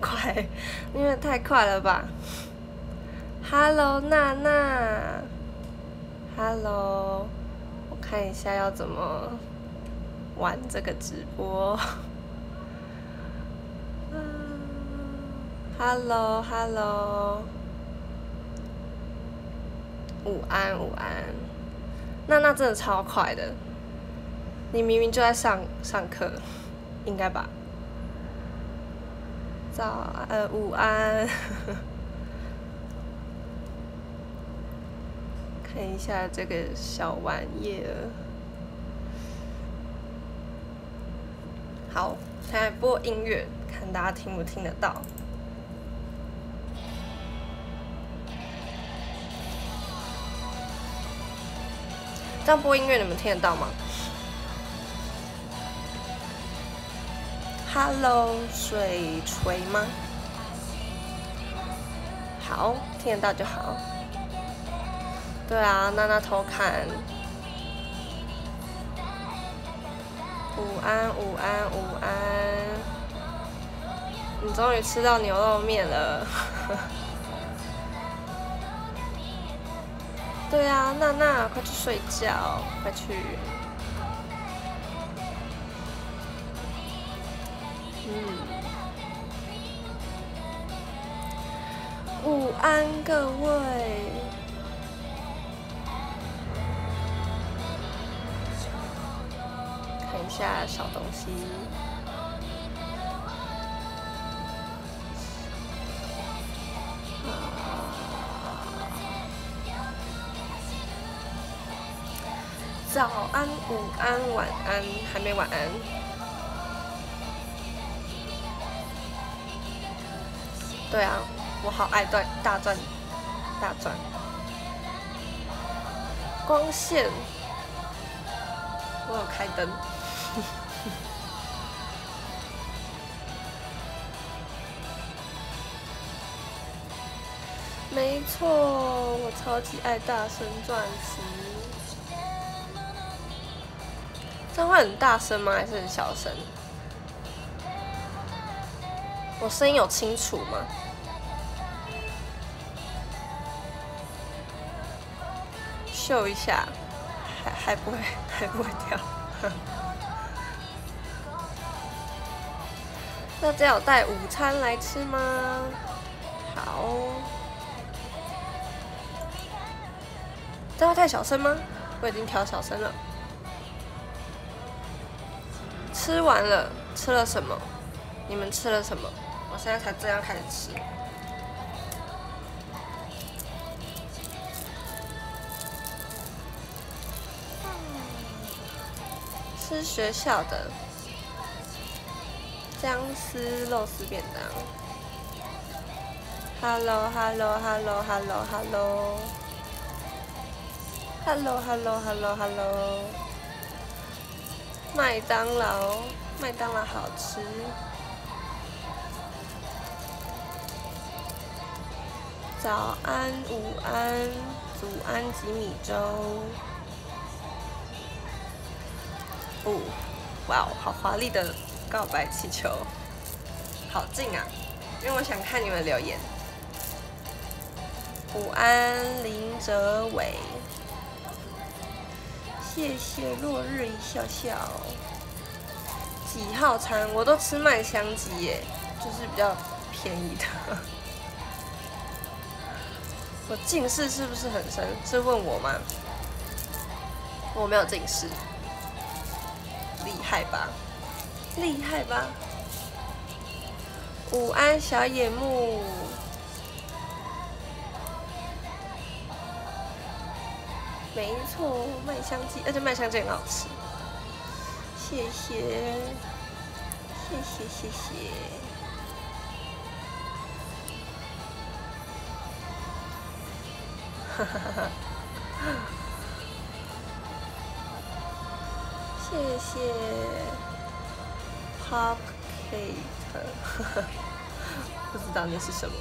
快，因为太快了吧 ？Hello， 娜娜 ，Hello， 我看一下要怎么玩这个直播。Hello， 午安，娜娜真的超快的，你明明就在上课，应该吧？午安，看一下这个小玩意儿。好，现在播音乐，看大家听不听得到。这样播音乐你们听得到吗 ？Hello， 水锤吗？好，听得到就好。对啊，娜娜偷看。午安，你终于吃到牛肉面了。对啊，娜娜，快去睡觉，快去。午安，各位。看一下小东西。早安，午安，晚安，还没晚安。对啊，我好爱大转。光线，我有开灯。没错，我超级爱大声钻石。这样会很大声吗？还是很小声？我声音有清楚吗？秀一下，还不会掉。大家有带午餐来吃吗？好。这样太小声吗？我已经调小声了。吃完了，吃了什么？你们吃了什么？我现在才这样开始吃。吃学校的姜丝肉丝便当。Hello， 麦当劳好吃。早安，午安，祖安吉米粥。哦，哇哦，好华丽的告白气球，好近啊！因为我想看你们留言。午安，林哲伟。谢谢落日一笑笑。几号餐？我都吃麦香鸡耶，就是比较便宜的。我近视是不是很深？是问我吗？我没有近视，厉害吧？午安，小野木。没错，麦香鸡，而且麦香鸡很好吃。谢谢。哈哈哈！谢谢 Pop Cake， 不知道那是什么。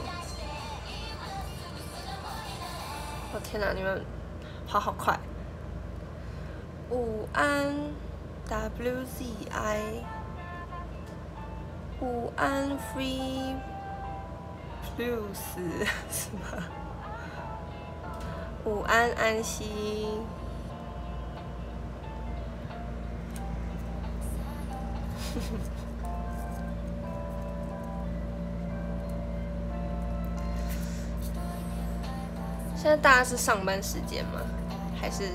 我天哪，你们跑好快！午安 WZI， 午安 Free blues 是吗？午安，安息。现在大家是上班时间吗？还是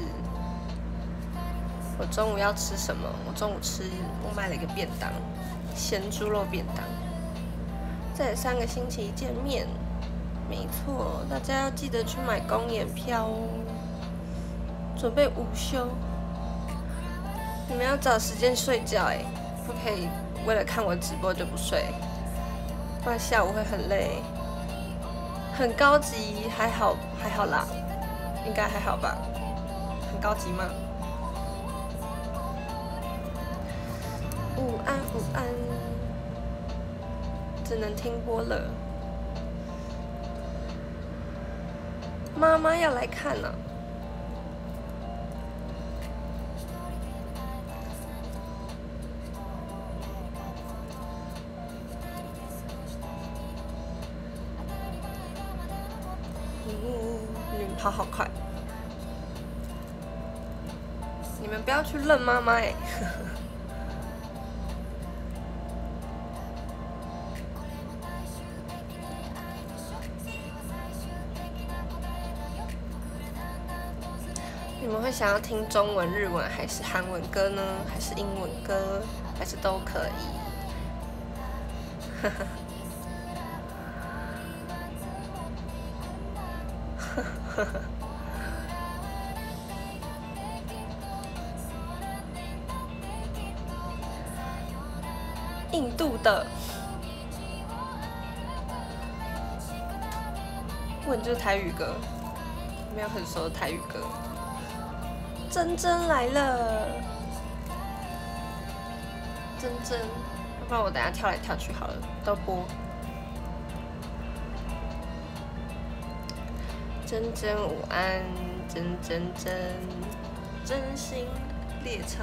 我中午要吃什么？我买了一个便当，咸猪肉便当。再3个星期见面，没错，大家要记得去买公演票哦。准备午休，你们要找时间睡觉哎，不可以为了看我直播就不睡，不然下午会很累。很高级，还好啦，应该还好吧？很高级吗？午安，午安，只能听播了。妈妈要来看了。你们跑好快！你们不要去认妈妈哎！你们会想要听中文、日文还是韩文歌呢？还是英文歌？还是都可以？印度的，问就是台语歌，没有很熟的台语歌。珍珍来了，珍珍，要不然我等下跳来跳去好了，都播。珍珍午安，珍真心列车。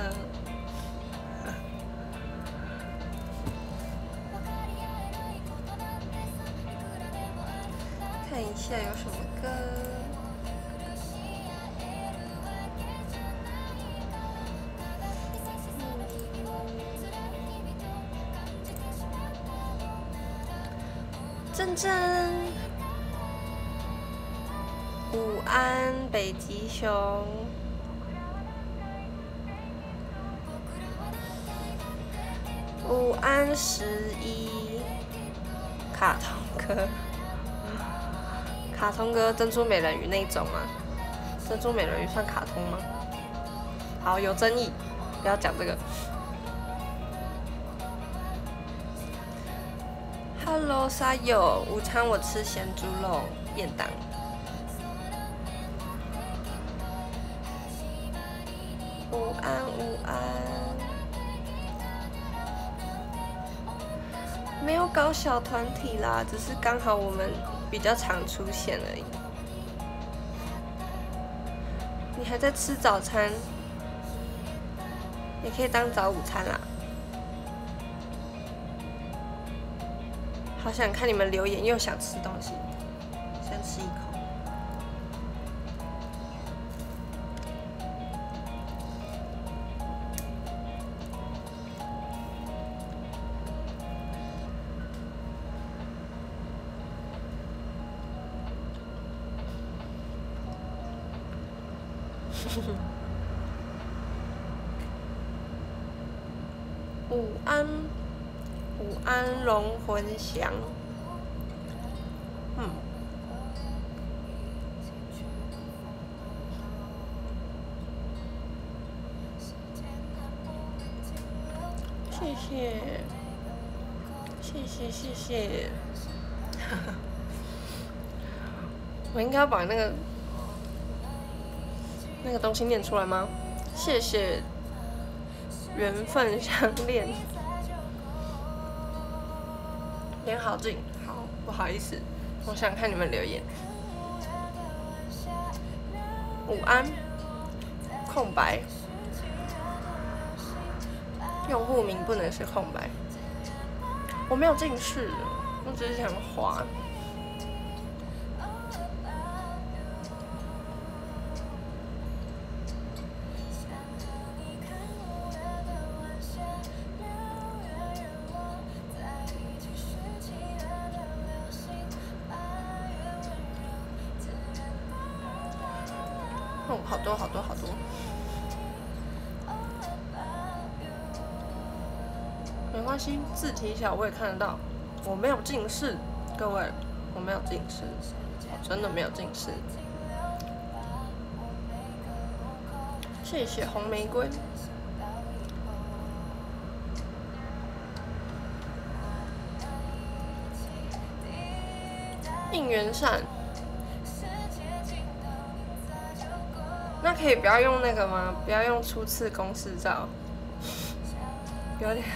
看一下有什么歌。珍珍，午安，北极熊。午安11，卡通歌。卡通歌，珍珠美人鱼那一种吗？珍珠美人鱼算卡通吗？好，有争议，不要讲这个。Hello， 沙友，午餐我吃咸猪肉便当。午安，午安。没有搞小团体啦，只是刚好我们比较常出现而已。你还在吃早餐，也可以当早午餐啦。好想看你们留言，又想吃东西，先吃一口。午安，午安，龙魂香。谢谢，谢谢，谢谢。我应该要把那个东西念出来吗？谢谢，缘分相恋。连好近，好，不好意思，我想看你们留言。午安，空白，用户名不能是空白。我没有近视，我只是想滑。 哦，好多好多好多。没关系，字体小我也看得到。我没有近视，各位，我没有近视，我真的没有近视。谢谢红玫瑰。应援扇，那可以不要用那个吗？不要用初次公示照，有点。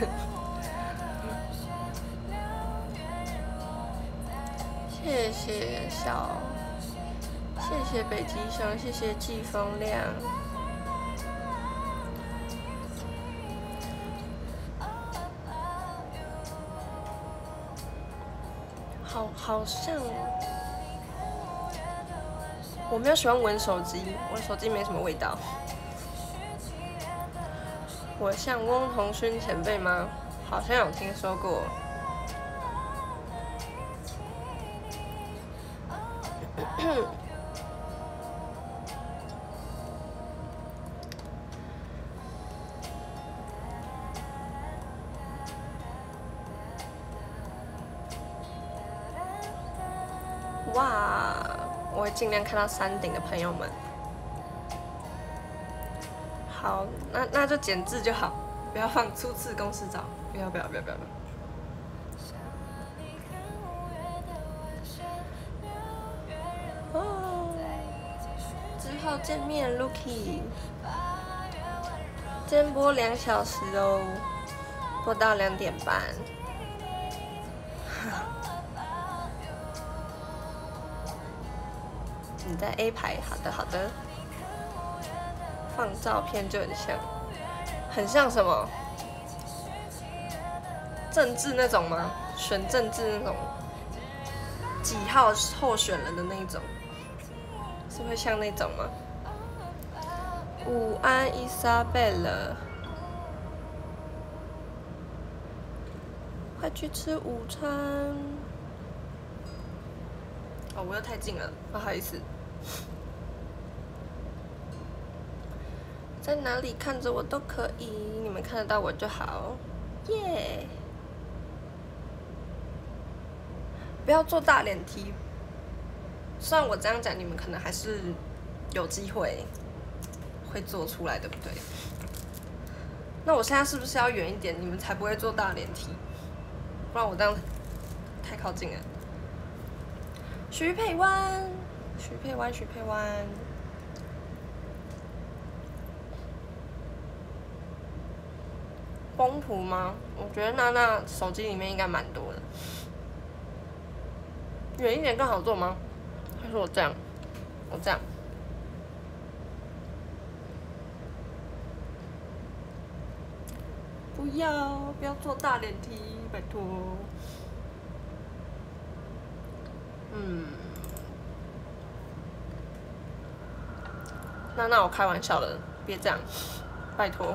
谢谢谢谢北极熊，谢谢季风亮。好像我没有喜欢闻手机，我手机没什么味道。我像翁同勋前辈吗？好像有听说过。哇，我会尽量看到山顶的朋友们。好，那就简字就好，不要放初次公示照，不要。哦，之后见面 ，Lucky。今天播2小时哦，播到2点半。你在 A 排，好的。放照片就很像什么？政治那种吗？选政治那种，几号候选人的那种，是会像那种吗？午安，伊莎贝勒，快去吃午餐。哦，我又太近了，不好意思。在哪里看着我都可以，你们看得到我就好，耶！不要做大脸题，虽然我这样讲，你们可能还是有机会会做出来，对不对？那我现在是不是要远一点，你们才不会做大脸题？不然我这样太靠近了。徐佩湾。风图吗？我觉得娜手机里面应该蛮多的。远一点更好做吗？还是我这样？我这样。不要做大脸题，拜托。那我开玩笑了，别这样，拜托。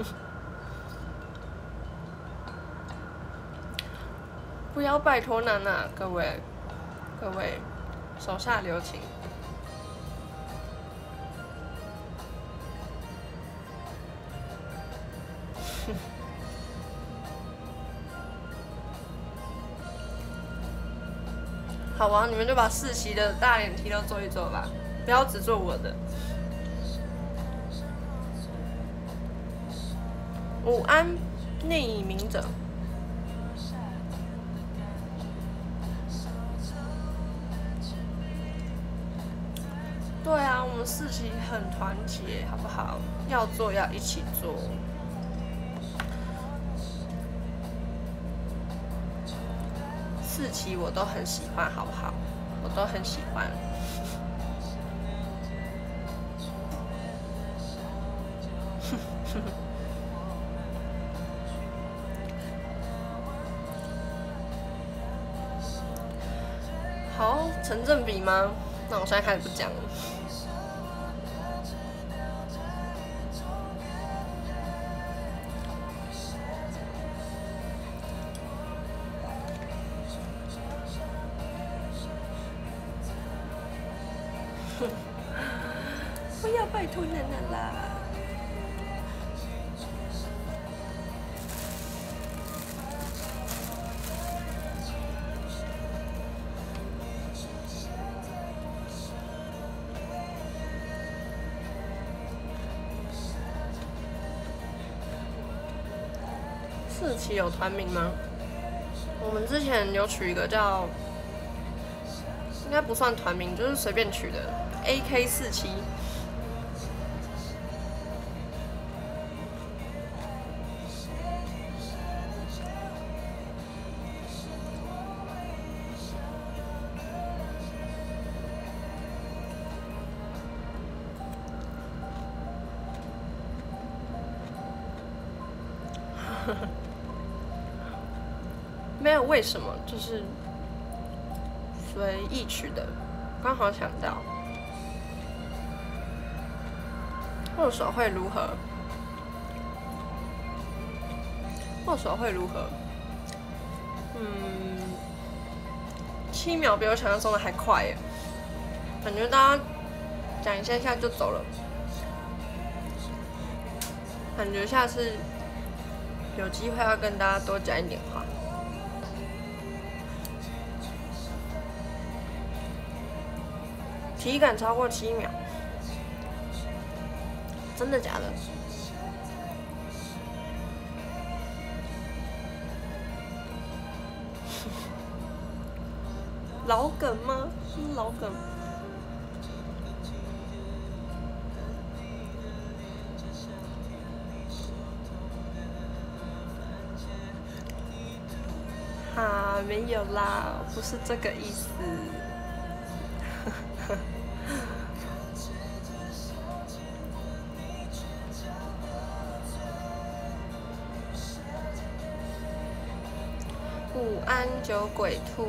不要拜托娜，各位，手下留情。好啊，你们就把4期的大脸题都做一做吧，不要只做我的。午安，匿名者。对啊，我们4期很团结，好不好？要做要一起做。4期我都很喜欢，好不好？我都很喜欢。好，成正比吗？那我现在开始不讲了。不要， 要拜托奶奶啦。47有团名吗？我们之前有取一个叫，应该不算团名，就是随便取的 AK47。没有为什么，就是随意取的，刚好想到。握手会如何？握手会如何？7秒比我想象中的还快耶，感觉大家讲一下就走了，感觉下次有机会要跟大家多讲一点话。体感超过7秒，真的假的？老梗吗？是老梗。啊，没有啦，不是这个意思。午安，酒鬼兔，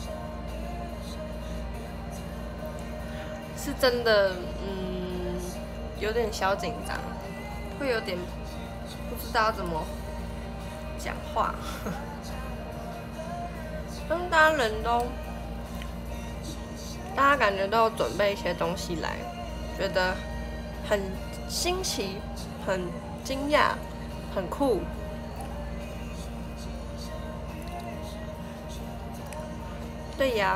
是真的，有点小紧张，会有点不知道怎么讲话。但大家感觉都有准备一些东西来，觉得很新奇、很惊讶、很酷。对呀，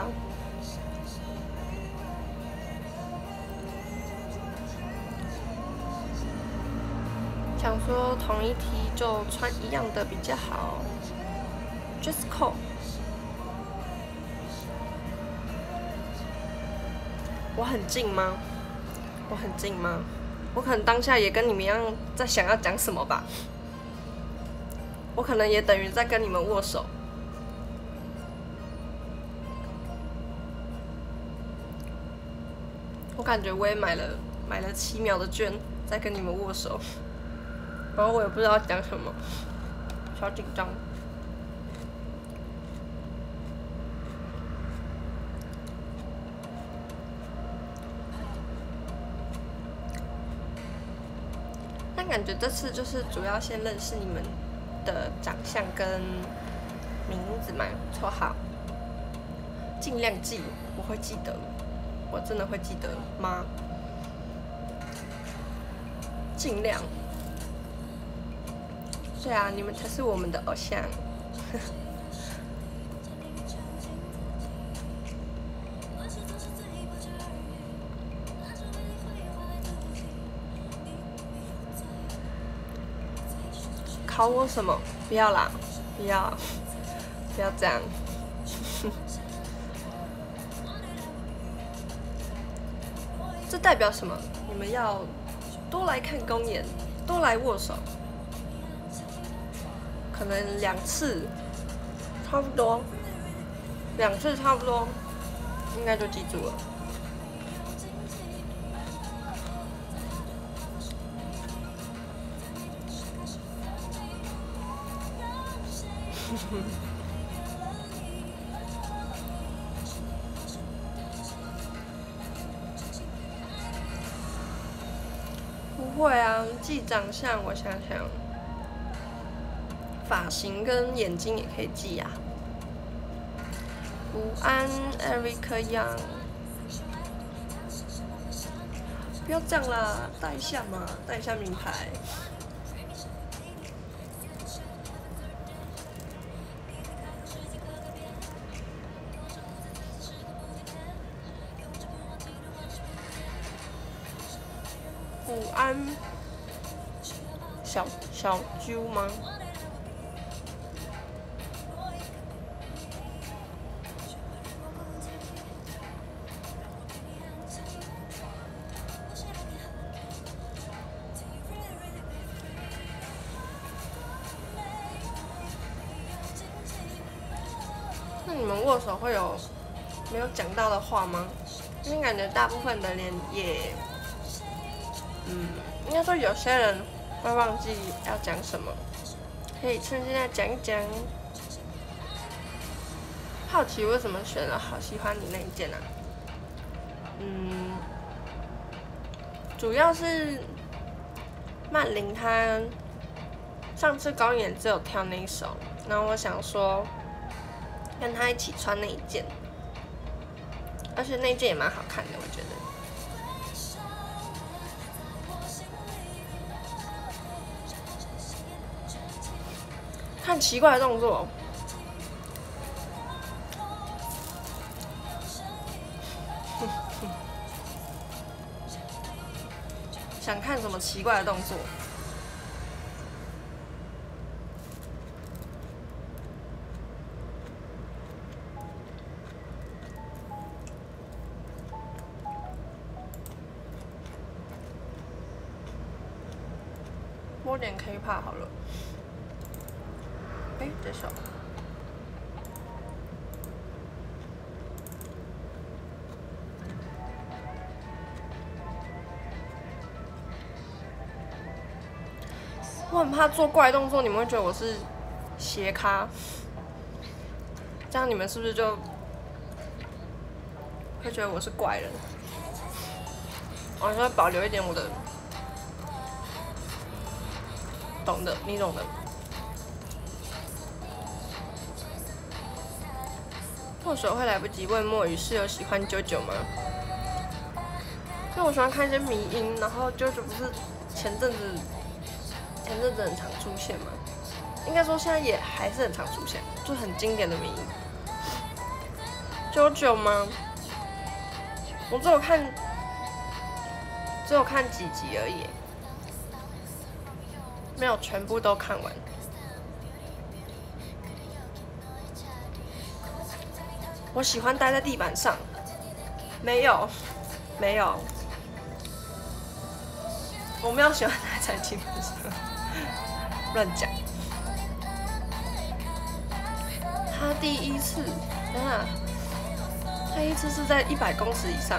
想说同一题就穿一样的比较好。Just call。我很近吗？我很近吗？我可能当下也跟你们一样在想要讲什么吧。我可能也等于在跟你们握手。我感觉我也买了7秒的券，在跟你们握手，然后我也不知道讲什么，小紧张。但感觉这次就是主要先认识你们的长相跟名字嘛，绰号，尽量记，我会记得。我真的会记得吗？尽量。对啊，你们才是我们的偶像。考我什么？不要啦，不要这样。这代表什么？你们要多来看公演，多来握手，可能2次，差不多，2次差不多，应该就记住了。不会啊，记长相，我想想，发型跟眼睛也可以记啊。午安 ，Eric Young。 不要这样啦，带一下嘛，带一下名牌。午安，小啾吗？那你们握手会有没有讲到的话吗？因为感觉大部分的人也，应该说有些人会忘记要讲什么，可以趁现在讲一讲。好奇为什么选了好喜欢你那一件啊？主要是曼玲她上次公演只有跳那一首，然后我想说跟她一起穿那一件，而且那一件也蛮好看的，我觉得。看奇怪的动作。想看什么奇怪的动作？播点 K-pop 好了。这首。我很怕做怪动作，你们会觉得我是斜咖，这样你们是不是就会觉得我是怪人？我还是会保留一点我的，懂的，你懂的。握手会来不及问墨雨是有喜欢JoJo吗？因为我喜欢看一些迷音，然后JoJo不是前阵子很常出现嘛，应该说现在也还是很常出现，就很经典的迷音。JoJo吗？我只有看几集而已，没有全部都看完。我喜欢待在地板上，没有，我没有喜欢待在地板上，乱讲。他第一次，等下，他第一次是在100公尺以上。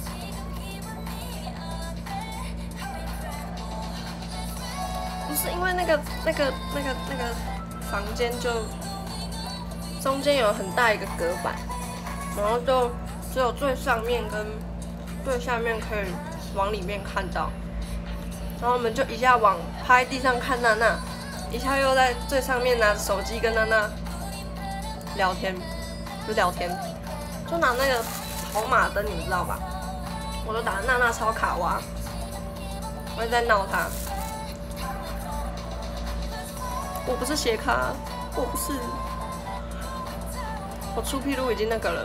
不是因为那个房间就中间有很大一个隔板，然后就只有最上面跟最下面可以往里面看到，然后我们就一下往趴在地上看娜娜，一下又在最上面拿着手机跟娜娜聊天，就拿那个跑马灯，你们知道吧？我就打娜娜超卡哇，我也在闹她。我不是斜咖，我不是，我出屁路已经那个了。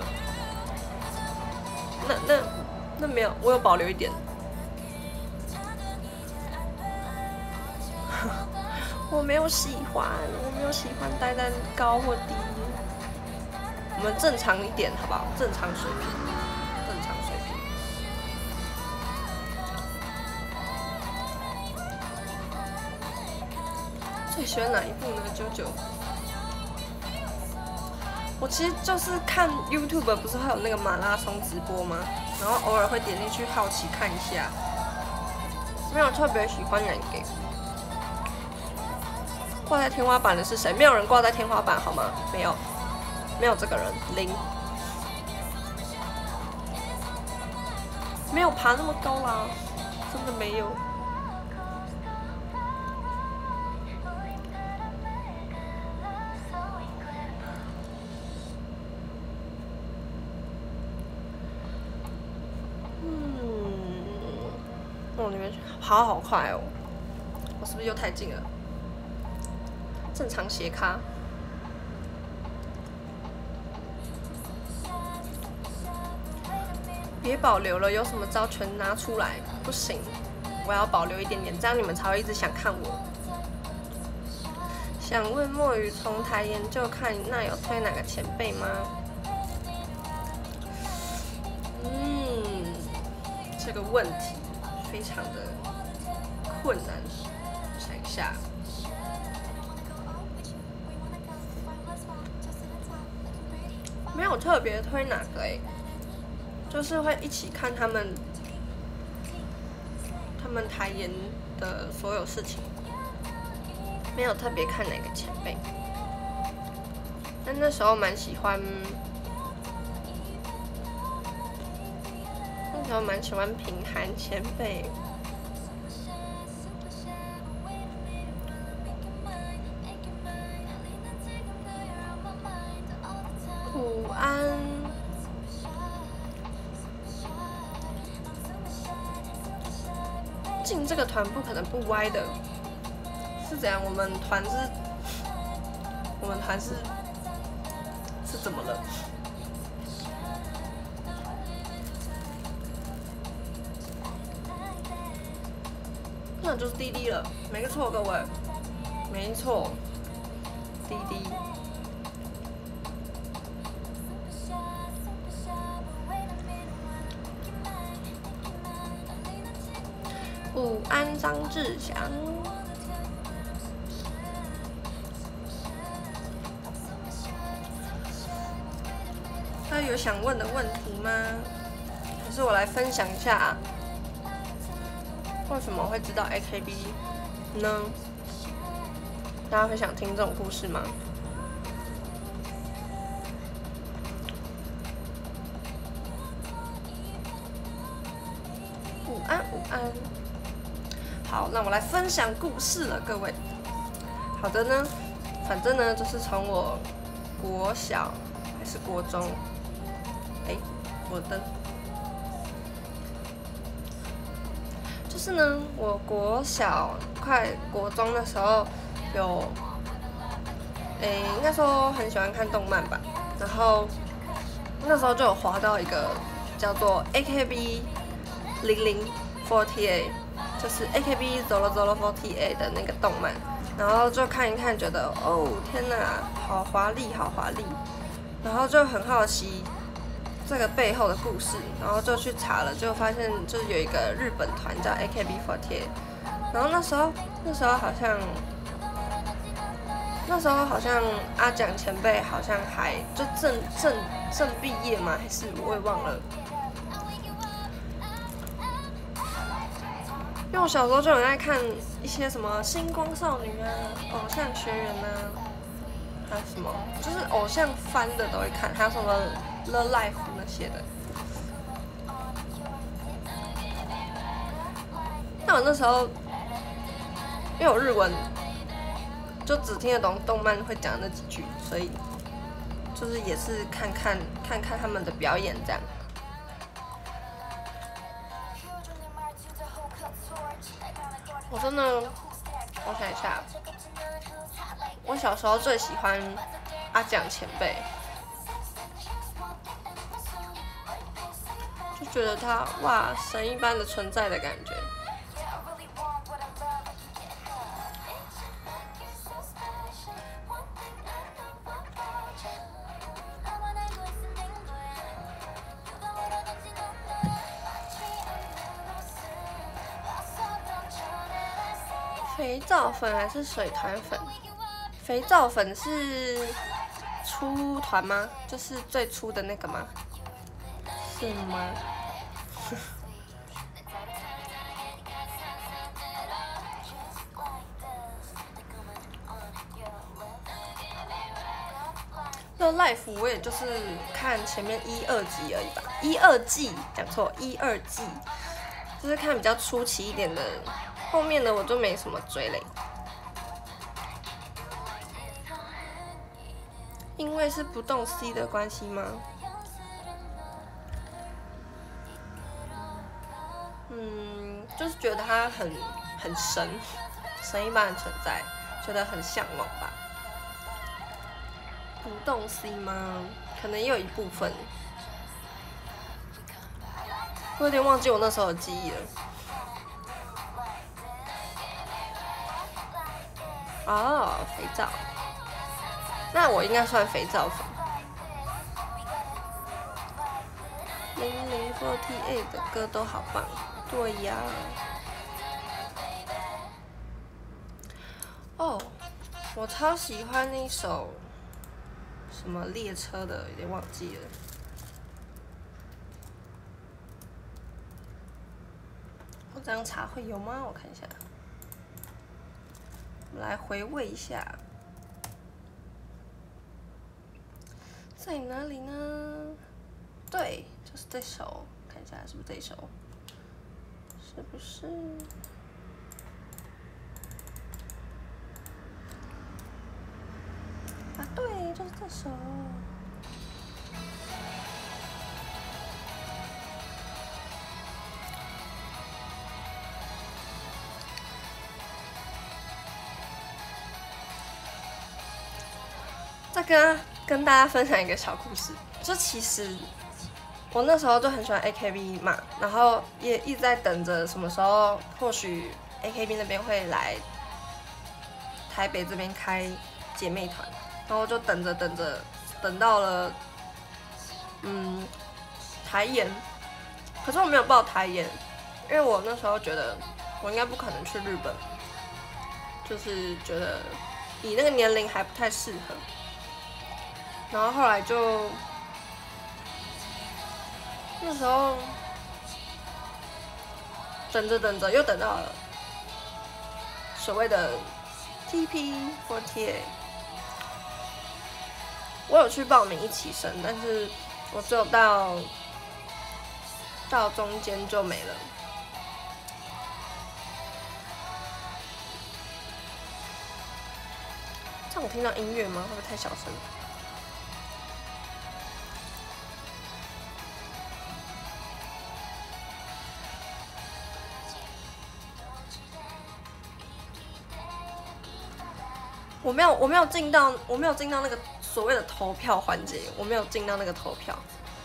那没有，我有保留一点。我没有喜欢待在高或低。我们正常一点，好不好？正常水平。最喜欢哪一部呢？JoJo。我其实就是看 YouTube， 不是会有那个马拉松直播吗？然后偶尔会点进去好奇看一下，没有特别喜欢哪一个。挂在天花板的是谁？没有人挂在天花板好吗？没有这个人，零，没有爬那么高啦，真的没有。 往里面去，好快哦！我是不是又太近了？正常斜咖。别保留了，有什么招全拿出来，不行，我要保留一点点，这样你们才会一直想看我。想问墨鱼从台研究看，那有推哪个前辈吗？这个问题非常的困难，想一下。没有特别推哪个就是会一起看他们台研的所有事情，没有特别看哪个前辈。但那时候蛮喜欢，那时候蛮喜欢品涵前辈。午安。进这个团不可能不歪的，是怎样？我们团是怎么了？那就是滴滴了，没错，各位，没错，滴滴。午安，张志祥。大家有想问的问题吗？还是我来分享一下，为什么会知道 AKB 呢？大家会想听这种故事吗？午安，午安。好，那我来分享故事了，各位。好的呢，反正呢，就是从我国小还是国中，我的就是呢，我国小快国中的时候有，应该说很喜欢看动漫吧，然后那时候就有滑到一个叫做 AKB0048。就是 AKB Zolo48的那个动漫，然后就看一看，觉得哦天哪，好华丽，好华丽，然后就很好奇这个背后的故事，然后就去查了，就发现就是有一个日本团叫 AKB48，然后那时候好像阿蒋前辈好像还就正毕业吗？还是我也忘了。因为我小时候就很爱看一些什么星光少女啊、偶像学园啊，还有什么就是偶像番的都会看，还有什么 The Life 那些的。但我那时候因为我日文就只听得懂动漫会讲那几句，所以就是也是看看他们的表演这样。我真的，我想一下，我小时候最喜欢阿蒋前辈，就觉得他哇神一般的存在的感觉。肥皂粉还是水团粉？肥皂粉是初团吗？就是最初的那个吗？是吗？那 Life 我也就是看前面1、2集而已吧，1、2季讲错，1、2季，就是看比较初期一点的。后面的我就没什么追嘞，因为是不动 C 的关系吗？ 就是觉得它很神一般的存在，觉得很向往吧。不动 C 吗？可能也有一部分，我有点忘记我那时候的记忆了。哦，肥皂，那我应该算肥皂粉。0048的歌都好棒，对呀。哦，我超喜欢那首什么列车的，有点忘记了。我这样查会有吗？我看一下，我们来回味一下，在哪里呢？对，就是这首，看一下是不是这首？是不是？啊，对，就是这首。再跟大家分享一个小故事，就其实我那时候就很喜欢 AKB 嘛，然后也一直在等着什么时候或许 AKB 那边会来台北这边开姐妹团，然后就等着等到了台研，可是我没有报台研，因为我那时候觉得我应该不可能去日本，就是觉得以那个年龄还不太适合。然后后来就那时候等着又等到了所谓的 TP48，我有去报名一起升，但是我只有到中间就没了。这样我听到音乐吗？会不会太小声？我没有进到那个所谓的投票环节，我没有进到那个投票。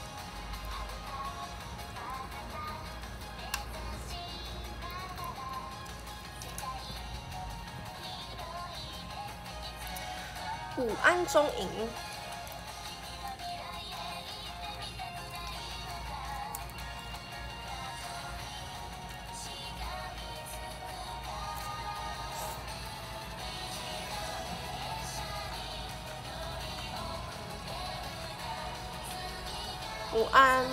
武安中营，武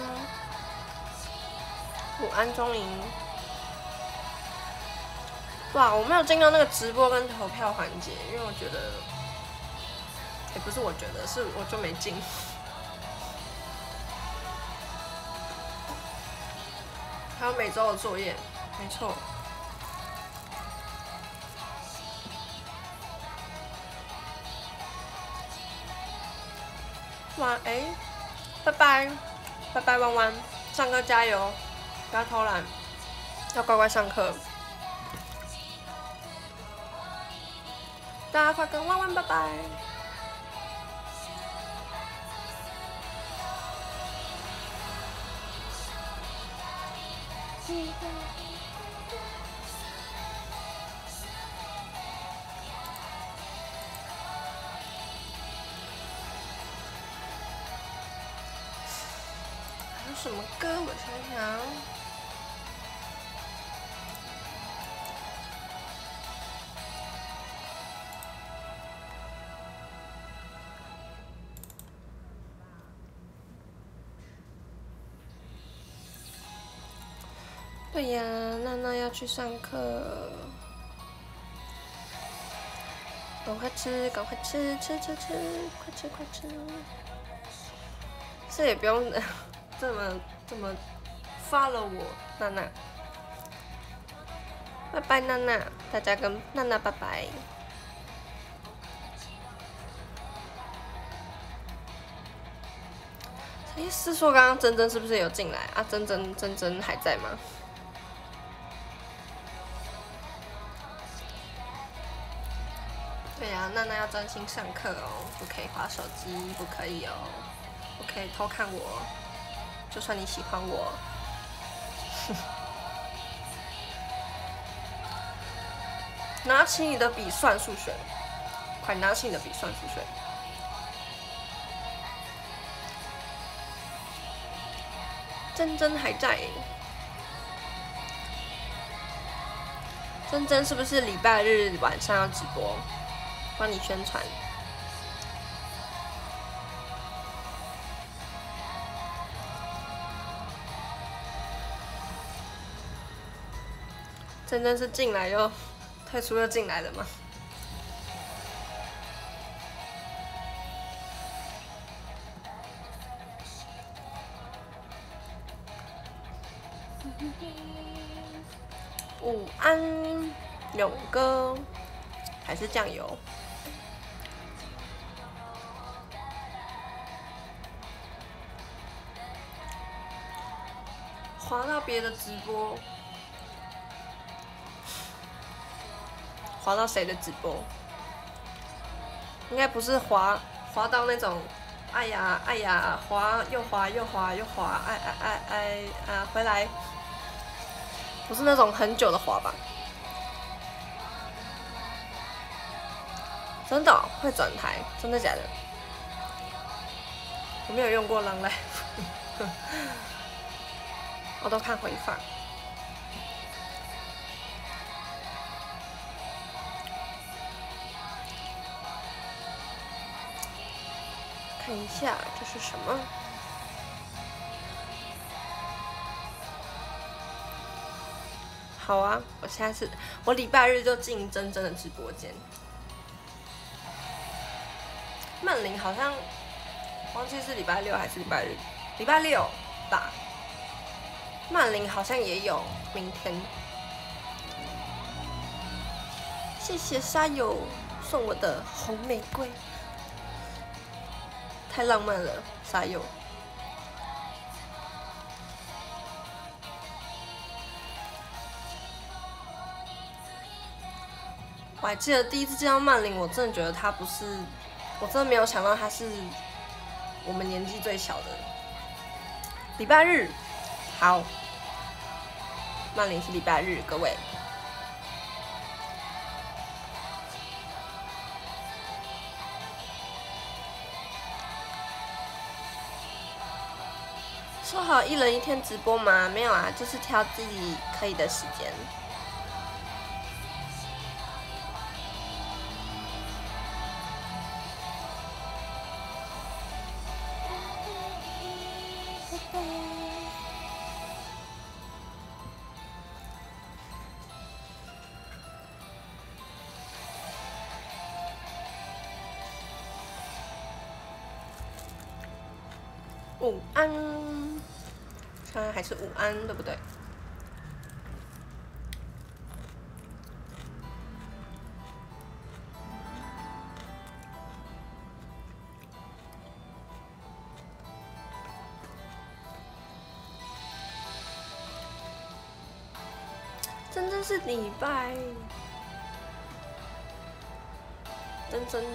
安中营。哇，我没有进到那个直播跟投票环节，因为我觉得，也不是我觉得，是我就没进。还有每周的作业，没错。哇，拜拜，拜拜，弯弯，上课加油，不要偷懒，要乖乖上课。大家快跟弯弯拜拜。还有什么歌？我想想。对呀，娜娜要去上课，赶快吃，赶快吃，快吃快吃。这也不用这么 follow 我，娜娜，拜拜娜娜，大家跟娜娜拜拜。是说刚刚珍珍是不是有进来啊？珍珍还在吗？ 对呀，娜娜要专心上课哦，不可以滑手机，不可以哦，不可以偷看我，就算你喜欢我。拿起你的笔算数学，快拿起你的笔算数学。珍珍还在，珍珍是不是礼拜日晚上要直播？帮你宣传。珍珍是进来又退出又进来了吗？午安，勇哥，还是酱油？滑到别的直播，滑到谁的直播？应该不是滑到那种，哎呀哎呀，滑又滑又滑又滑，回来，不是那种很久的滑吧？真的、哦、会转台？真的假的？我没有用过Long Life，我都看回放。看一下这是什么？好啊，我礼拜日就进真正的直播间。曼玲好像忘记是礼拜六还是礼拜日，礼拜六吧。曼玲好像也有明天。谢谢沙友送我的红玫瑰，太浪漫了，沙友。我还记得第一次见到曼玲，我真的觉得她不是，我真的没有想到她是我们年纪最小的。礼拜日，好，曼玲是礼拜日，各位。说好一人一天直播吗？没有啊，就是挑自己可以的时间。午安，现在还是午安，对不对？真正是礼拜，真正。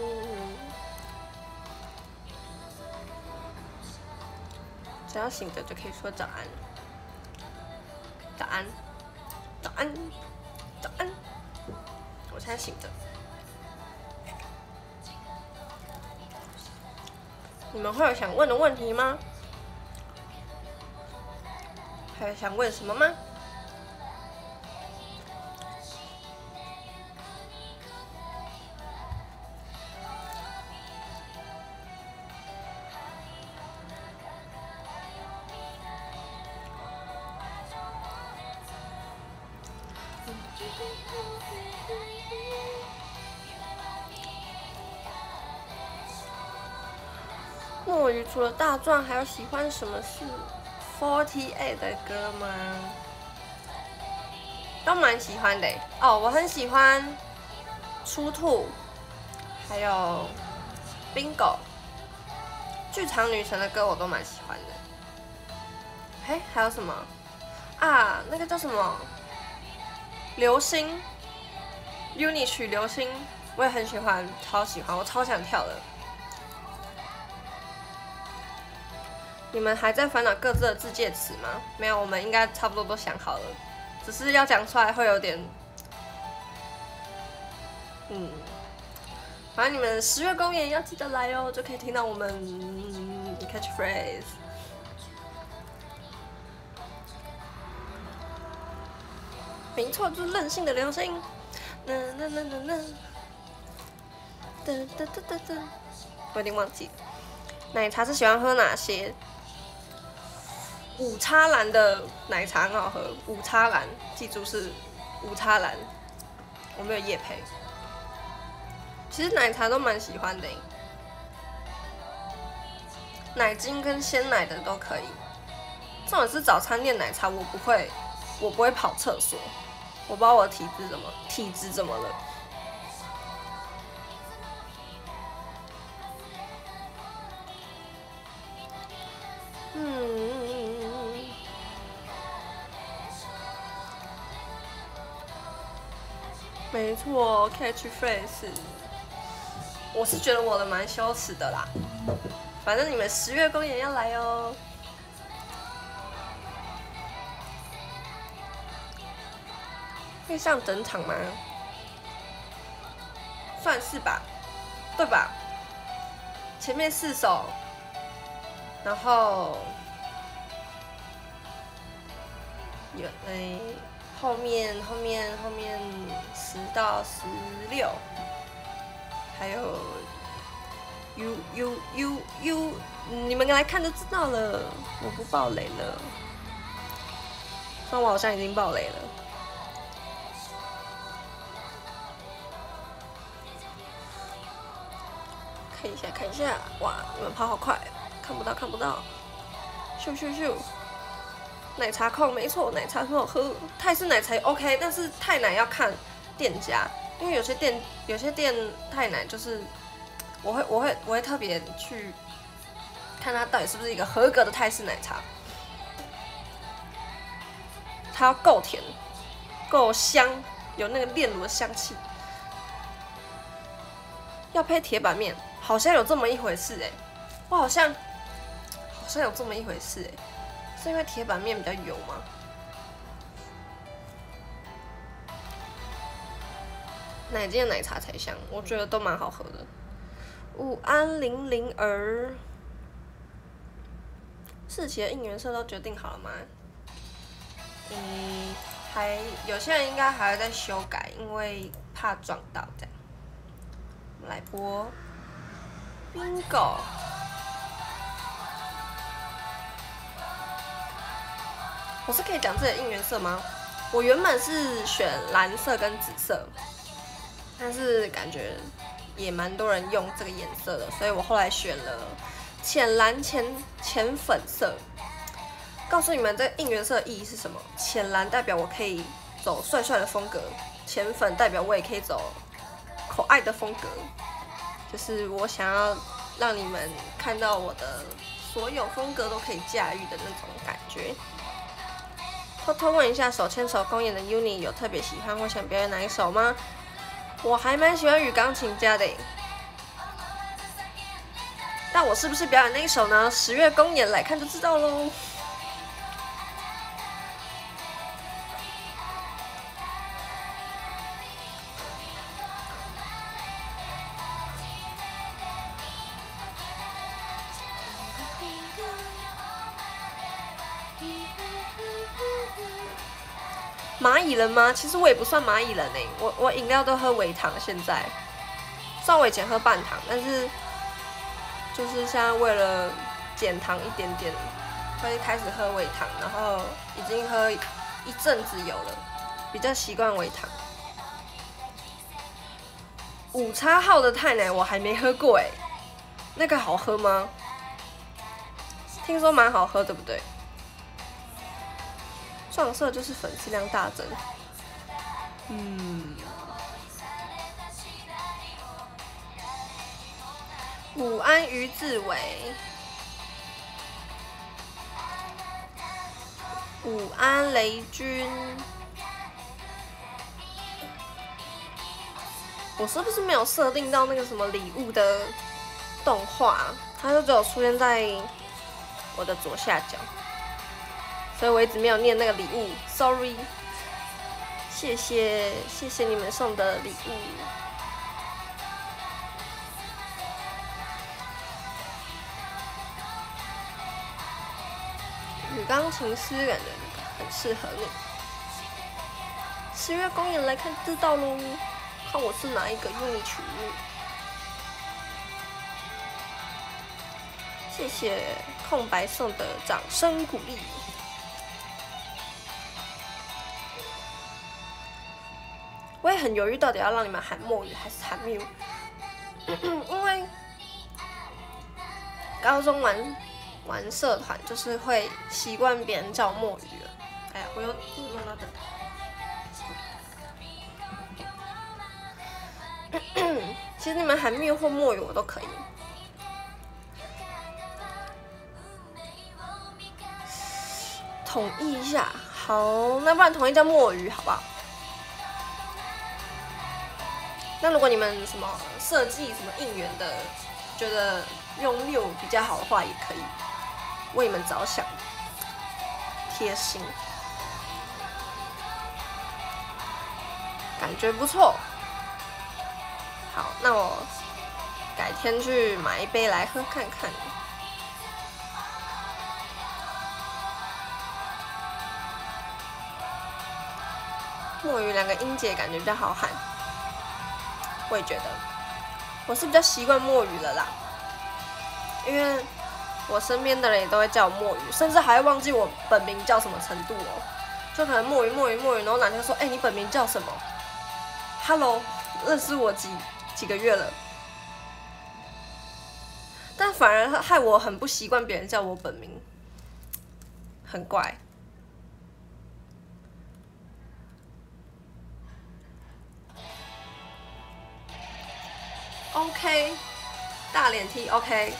只要醒着就可以说早安，早安，早安，早安。我现在醒着。你们会有想问的问题吗？还有想问什么吗？墨鱼除了大壮，还有喜欢什么是 48的歌吗？都蛮喜欢的哦，我很喜欢出兔，还有 Bingo， 剧场女神的歌我都蛮喜欢的。哎，还有什么啊？那个叫什么？流星 ，UNI 曲流星我也很喜欢，超喜欢，我超想跳的。你们还在烦恼各自的自介词吗？没有，我们应该差不多都想好了，只是要讲出来会有点，反正你们10月公演要记得来哦，就可以听到我们catchphrase。没错，就是任性的流星。我有点忘记。奶茶是喜欢喝哪些？五叉蓝的奶茶很好喝，五叉蓝，记住是五叉蓝。我没有业配。其实奶茶都蛮喜欢的，奶精跟鲜奶的都可以。这种是早餐店奶茶，我不会跑厕所。我不知道我的体质怎么了。没错 ，catchphrase， 我是觉得我的蛮羞耻的啦。反正你们10月公演要来哦。会上整场吗？算是吧，对吧？前面4首，然后有后面10到16，还有 you， 你们来看就知道了，我不爆雷了。虽然我好像已经爆雷了。看一下，哇，你们跑好快，看不到，咻咻咻！奶茶控没错，奶茶很好喝，泰式奶茶 OK， 但是泰奶要看店家，因为有些店泰奶就是我会特别去看它到底是不是一个合格的泰式奶茶，它要够甜、够香，有那个炼乳的香气，要配铁板面。好像有这么一回事我好像有这么一回事是因为铁板面比较油吗？哪间的奶茶才香？我觉得都蛮好喝的。午安零零儿，4期的应援色都决定好了吗？还有些人应该还会在修改，因为怕撞到这样。我们来播。Bingo， 我是可以讲自己的应援色吗？我原本是选蓝色跟紫色，但是感觉也蛮多人用这个颜色的，所以我后来选了浅蓝浅粉色。告诉你们这个应援色的意义是什么？浅蓝代表我可以走帅帅的风格，浅粉代表我也可以走可爱的风格。就是我想要让你们看到我的所有风格都可以驾驭的那种感觉。偷偷问一下，手牵手公演的 Uni 有特别喜欢或想表演哪一首吗？我还蛮喜欢与钢琴家的，但我是不是表演那一首呢？10月公演来看就知道喽。蚂蚁人吗？其实我也不算蚂蚁人我饮料都喝微糖，现在，虽然我以前喝半糖，但是就是现在为了减糖一点点，会开始喝微糖，然后已经喝一阵子有了，比较习惯微糖。5叉号的泰奶我还没喝过那个好喝吗？听说蛮好喝，对不对？撞色就是粉丝量大增。午安于志伟，午安雷军， 我是不是没有设定到那个什么礼物的动画？它就只有出现在我的左下角，所以我一直没有念那个礼物 ，sorry。谢谢你们送的礼物。女钢琴诗人的那个很适合你。10月公演来看知道喽，看我是哪一个 UNI 曲目。谢谢空白送的掌声鼓励。我也很犹豫，到底要让你们喊墨语还是喊 Miu， 因为高中玩社团就是会习惯别人叫墨语了。哎呀，我又弄到这。其实你们喊 Miu 或墨语我都可以。统一一下，好，那不然统一叫墨鱼好不好？那如果你们什么设计什么应援的，觉得用6比较好的话，也可以为你们着想，贴心，感觉不错。好，那我改天去买一杯来喝看看。墨鱼2个音节感觉比较好喊。我也觉得，我是比较习惯墨鱼了啦，因为我身边的人也都会叫我墨鱼，甚至还会忘记我本名叫什么程度哦，就可能墨鱼，然后哪天说，你本名叫什么 ？Hello， 认识我几个月了，但反而害我很不习惯别人叫我本名，很怪。OK， 大脸 T OK，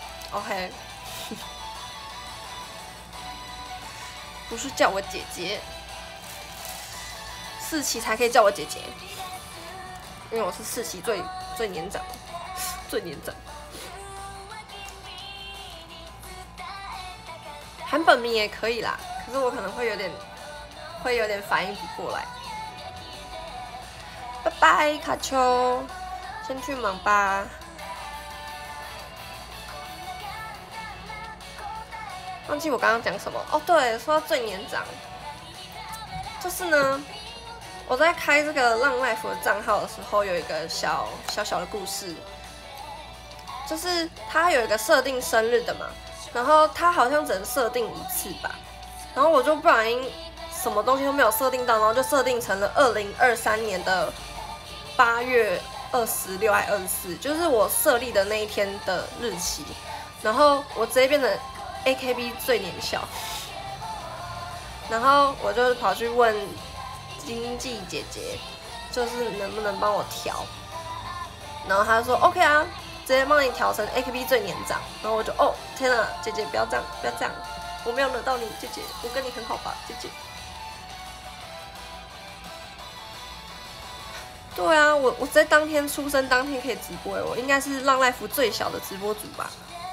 不是叫我姐姐，4期才可以叫我姐姐，因为我是4期最年长，喊本名也可以啦，可是我可能会有点反应不过来。拜拜，卡丘。先去忙吧。忘记我刚刚讲什么哦，对，说到最年长，就是呢，我在开这个浪 life 的账号的时候，有一个小的故事，就是他有一个设定生日的嘛，然后他好像只能设定1次吧，然后我就不小心什么东西都没有设定到，然后就设定成了2023年的8月26还24，就是我设立的那一天的日期，然后我直接变成 AKB 最年小，然后我就跑去问经纪姐姐，就是能不能帮我调，然后她就说 OK 啊，直接帮你调成 AKB 最年长，然后我就哦天哪，姐姐不要这样，我没有惹到你，姐姐，我跟你很好吧，姐姐。对啊，我在当天出生当天可以直播，我应该是浪 life 最小的直播主吧。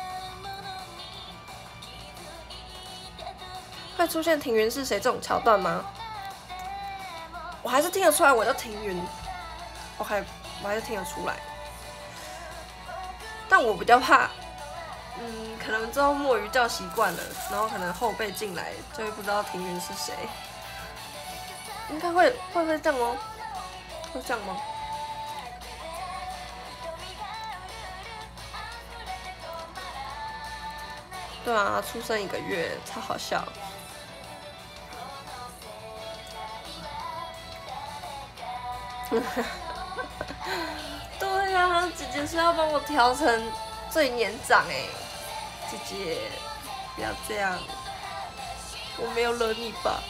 会出现庭云是谁这种桥段吗？我还是听得出来，我叫庭云，我还是听得出来，但我比较怕，可能之后墨鱼叫习惯了，然后可能后辈进来就会不知道庭云是谁，应该会这样哦。会这样吗？对啊，出生1个月，超好笑。对啊，姐姐是要帮我调成最年长姐姐不要这样，我没有惹你吧？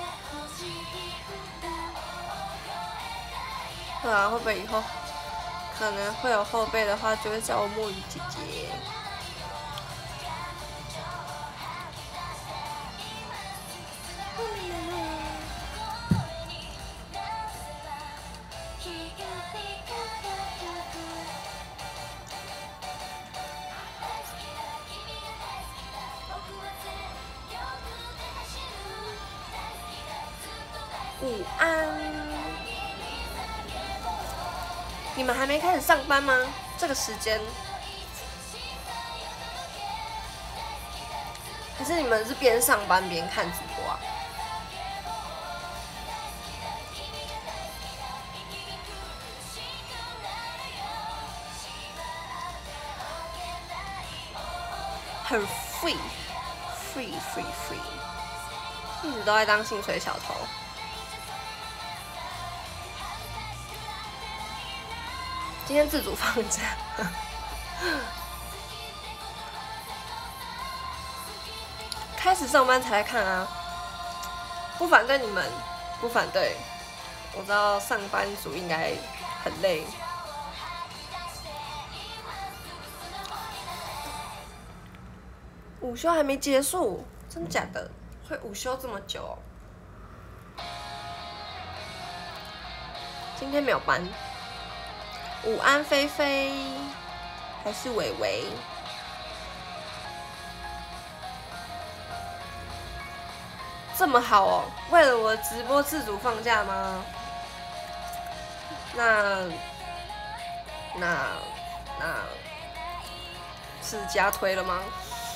对啊，会不会以后可能会有后辈的话，就会叫我墨鱼姐姐。午安，你们还没开始上班吗？这个时间，还是你们是边上班边看直播啊？很 free， 一直都在当薪水小偷。今天自主放假，开始上班才来看啊！不反对你们，不反对。我知道上班族应该很累。午休还没结束，真的假的？会午休这么久哦？今天没有班。午安，菲菲，还是伟伟？这么好哦，为了我直播自主放假吗？那是加推了吗？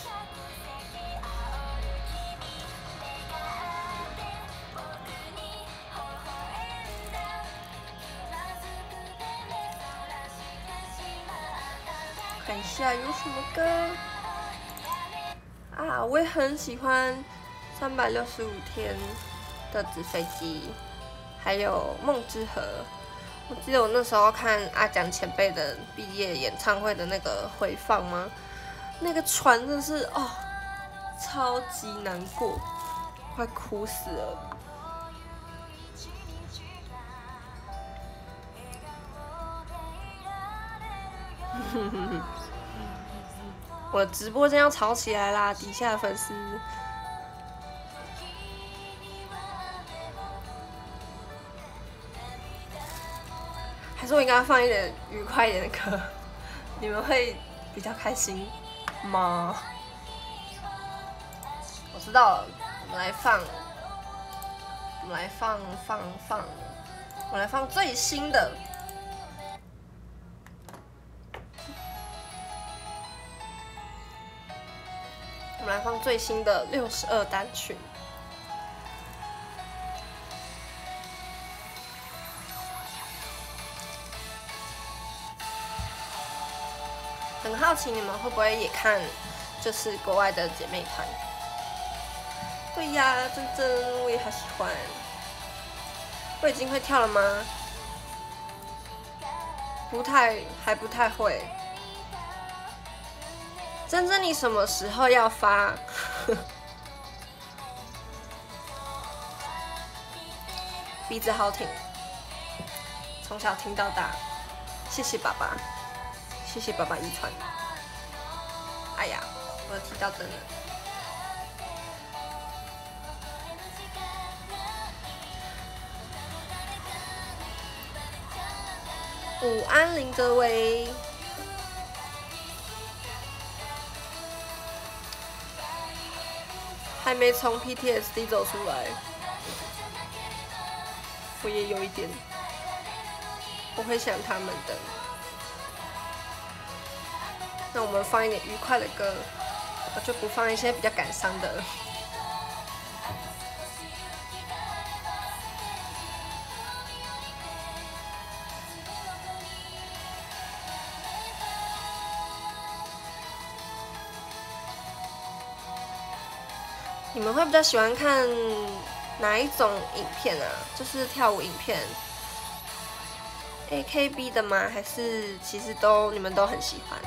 看一下有什么歌啊！我也很喜欢365天的纸飞机，还有梦之河。我记得我那时候看阿蒋前辈的毕业演唱会的那个回放吗？那个船真的是哦，超级难过，快哭死了。我直播间要吵起来啦！底下的粉丝，还是我应该放一点愉快一点的歌，你们会比较开心吗？我知道了，我们来放最新的。我们来放最新的62单曲。很好奇你们会不会也看，就是国外的姐妹团？对呀，真真我也好喜欢。我已经会跳了吗？还不太会。珍珍，你什么时候要发？鼻子好挺，从小听到大，谢谢爸爸，谢谢爸爸遗传。哎呀，我提到灯了。午安，林德维。还没从 PTSD 走出来，我也有一点，我会想他们的。那我们放一点愉快的歌，我就不放一些比较感伤的。你们会比较喜欢看哪一种影片啊？就是跳舞影片 ，AKB 的吗？还是其实你们都很喜欢？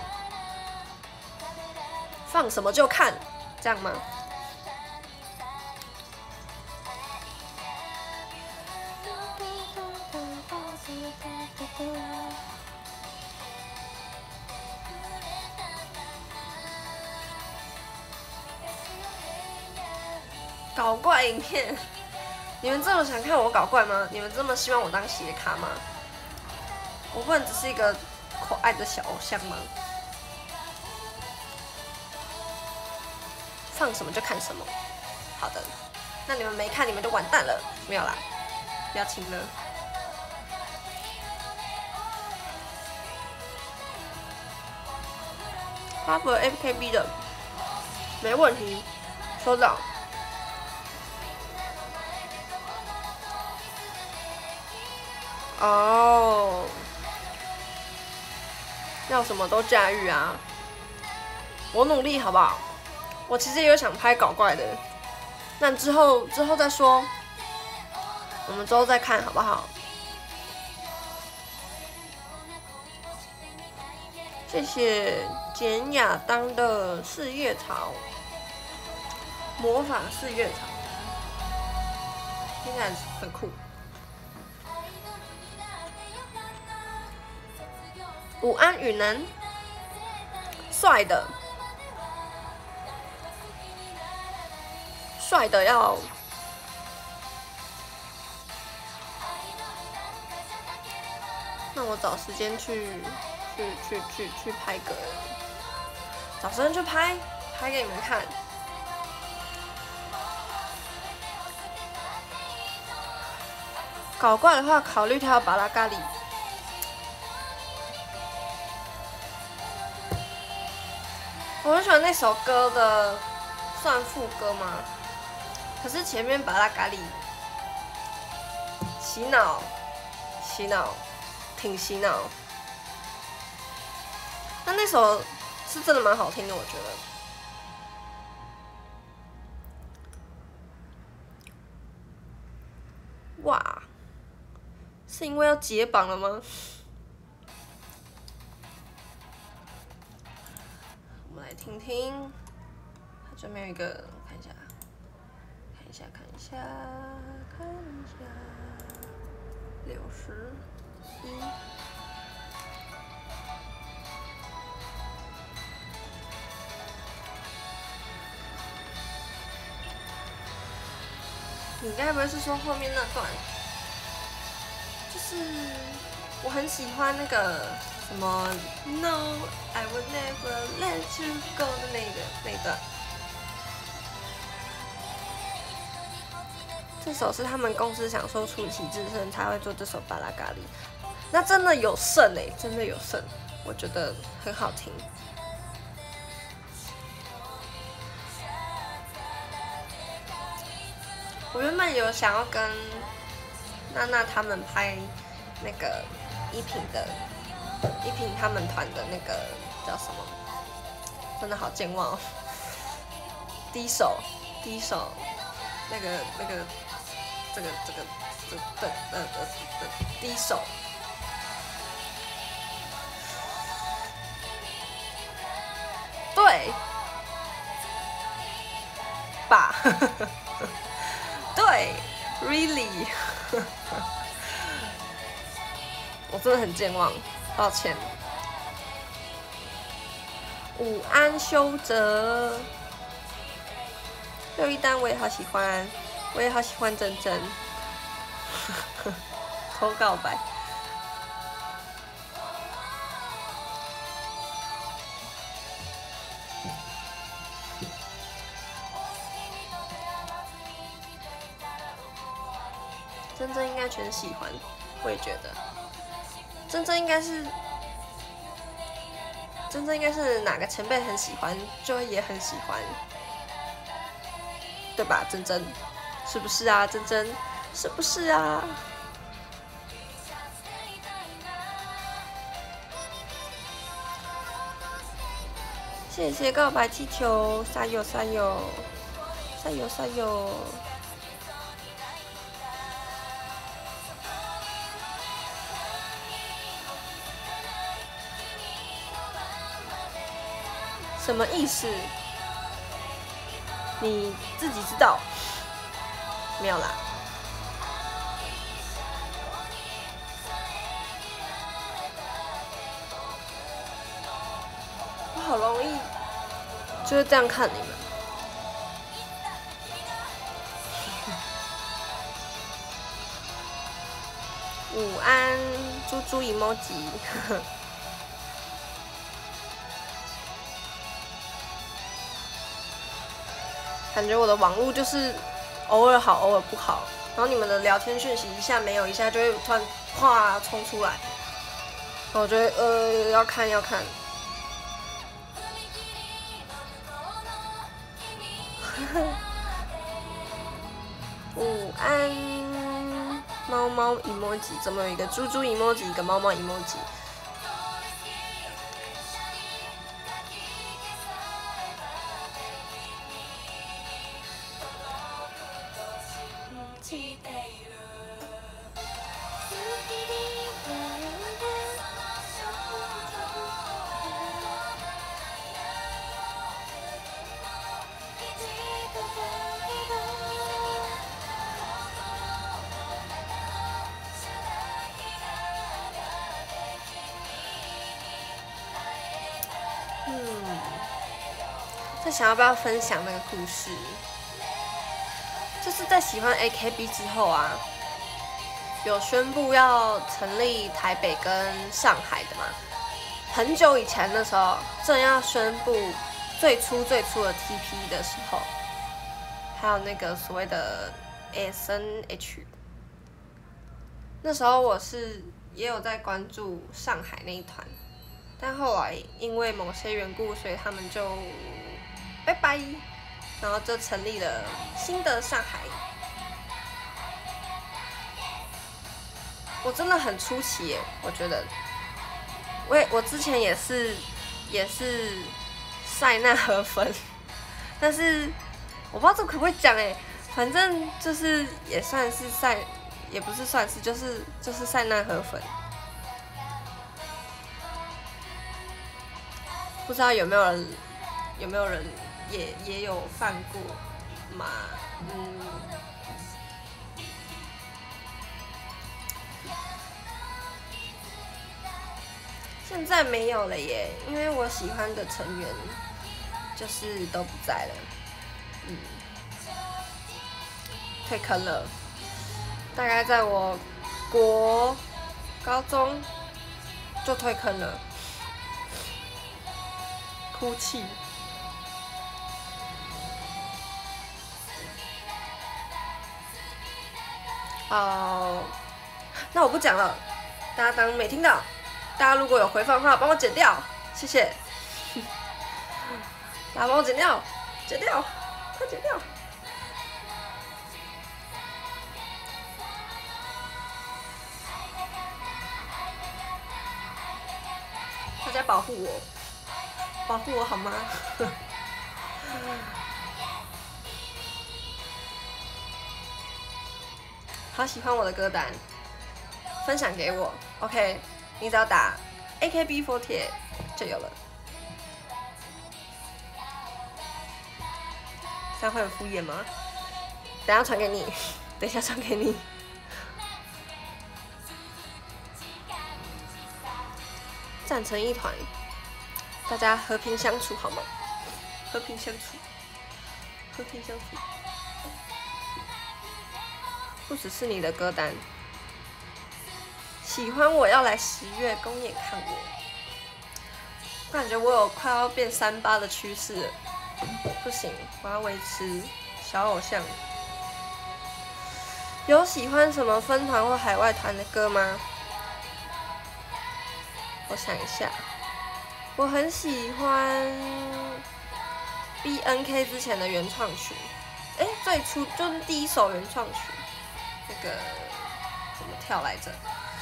放什么就看，这样吗？ 搞怪影片，你们这么想看我搞怪吗？你们这么希望我当斜卡吗？我不能只是一个可爱的小偶像吗？放什么就看什么。好的，那你们没看，你们就完蛋了。没有啦，不要亲了。哈佛 FKB 的，没问题，收到。哦，要什么都驾驭啊！我努力好不好？我其实也有想拍搞怪的，那之后再说，我们之后再看好不好？谢谢简亚当的四叶草，魔法四叶草，听起来很酷。午安雨能，帅的，帅的要。那我找时间去拍个，找时间去拍给你们看。搞怪的话，考虑跳巴拉咖喱。我很喜欢那首歌的，算副歌吗？可是前面巴拉咖喱洗脑，挺洗脑。但那首是真的蛮好听的，我觉得。哇，是因为要解绑了吗？我们来听听，它这边有一个，看一下，61。你该不会是说后面那段？就是我很喜欢那个什么 No, I will never let you go 的那一段。这首是他们公司想说出奇制胜才会做这首巴拉咖喱，那真的有胜欸，真的有胜，我觉得很好听。我原本有想要跟娜娜他们拍那个依萍他们团的那个叫什么？真的好健忘哦。第一首，那个这个第一首。对，吧。对 ，really， 我真的很健忘，抱歉。午安修哲，61单我也好喜欢，我也好喜欢珍珍，偷告白。珍珍应该全喜欢，我也觉得。珍珍应该是哪个前辈很喜欢，就也很喜欢，对吧？珍珍，是不是啊？珍珍，是不是啊？谢谢告白气球，加油加油，加油加油！什么意思？你自己知道？没有啦。我好容易就是这样看你们。 午安，猪猪 emoji。感觉我的网络就是偶尔好，偶尔不好。然后你们的聊天讯息一下没有，一下就会突然哗冲出来，然后我就会要看。午安，猫猫 emoji， 怎么有一个猪猪 emoji， 一个猫猫 emoji？ 在想要不要分享那个故事，就是在喜欢 AKB 之后啊，有宣布要成立台北跟上海的嘛。很久以前的时候，正要宣布最初的 TP 的时候，还有那个所谓的 SNH， 那时候我是也有在关注上海那一团，但后来因为某些缘故，所以他们就拜拜，然后就成立了新的上海。我真的很出奇耶，我觉得，我之前也是塞纳河粉，但是我不知道这可不可以讲哎，反正就是也算是也不是算是，就是塞纳河粉。不知道有没有人也有犯过嘛？现在没有了耶，因为我喜欢的成员就是都不在了，退坑了。大概在我高中就退坑了，哭泣。那我不讲了，大家当没听到。大家如果有回放的话，帮我剪掉，谢谢。大家帮我剪掉，快剪掉。大家保护我好吗？好喜欢我的歌单，分享给我 ，OK。你只要打 AKB48 就有了，这样会很敷衍吗？等一下传给你，站成一团，大家和平相处好吗？和平相处。不只是你的歌单。喜欢我要来10月公演看我，我感觉我有快要变38的趋势了，不行，我要维持小偶像。有喜欢什么分团或海外团的歌吗？我想一下，我很喜欢 BNK 之前的原创曲，最初就是第一首原创曲，那个怎么跳来着？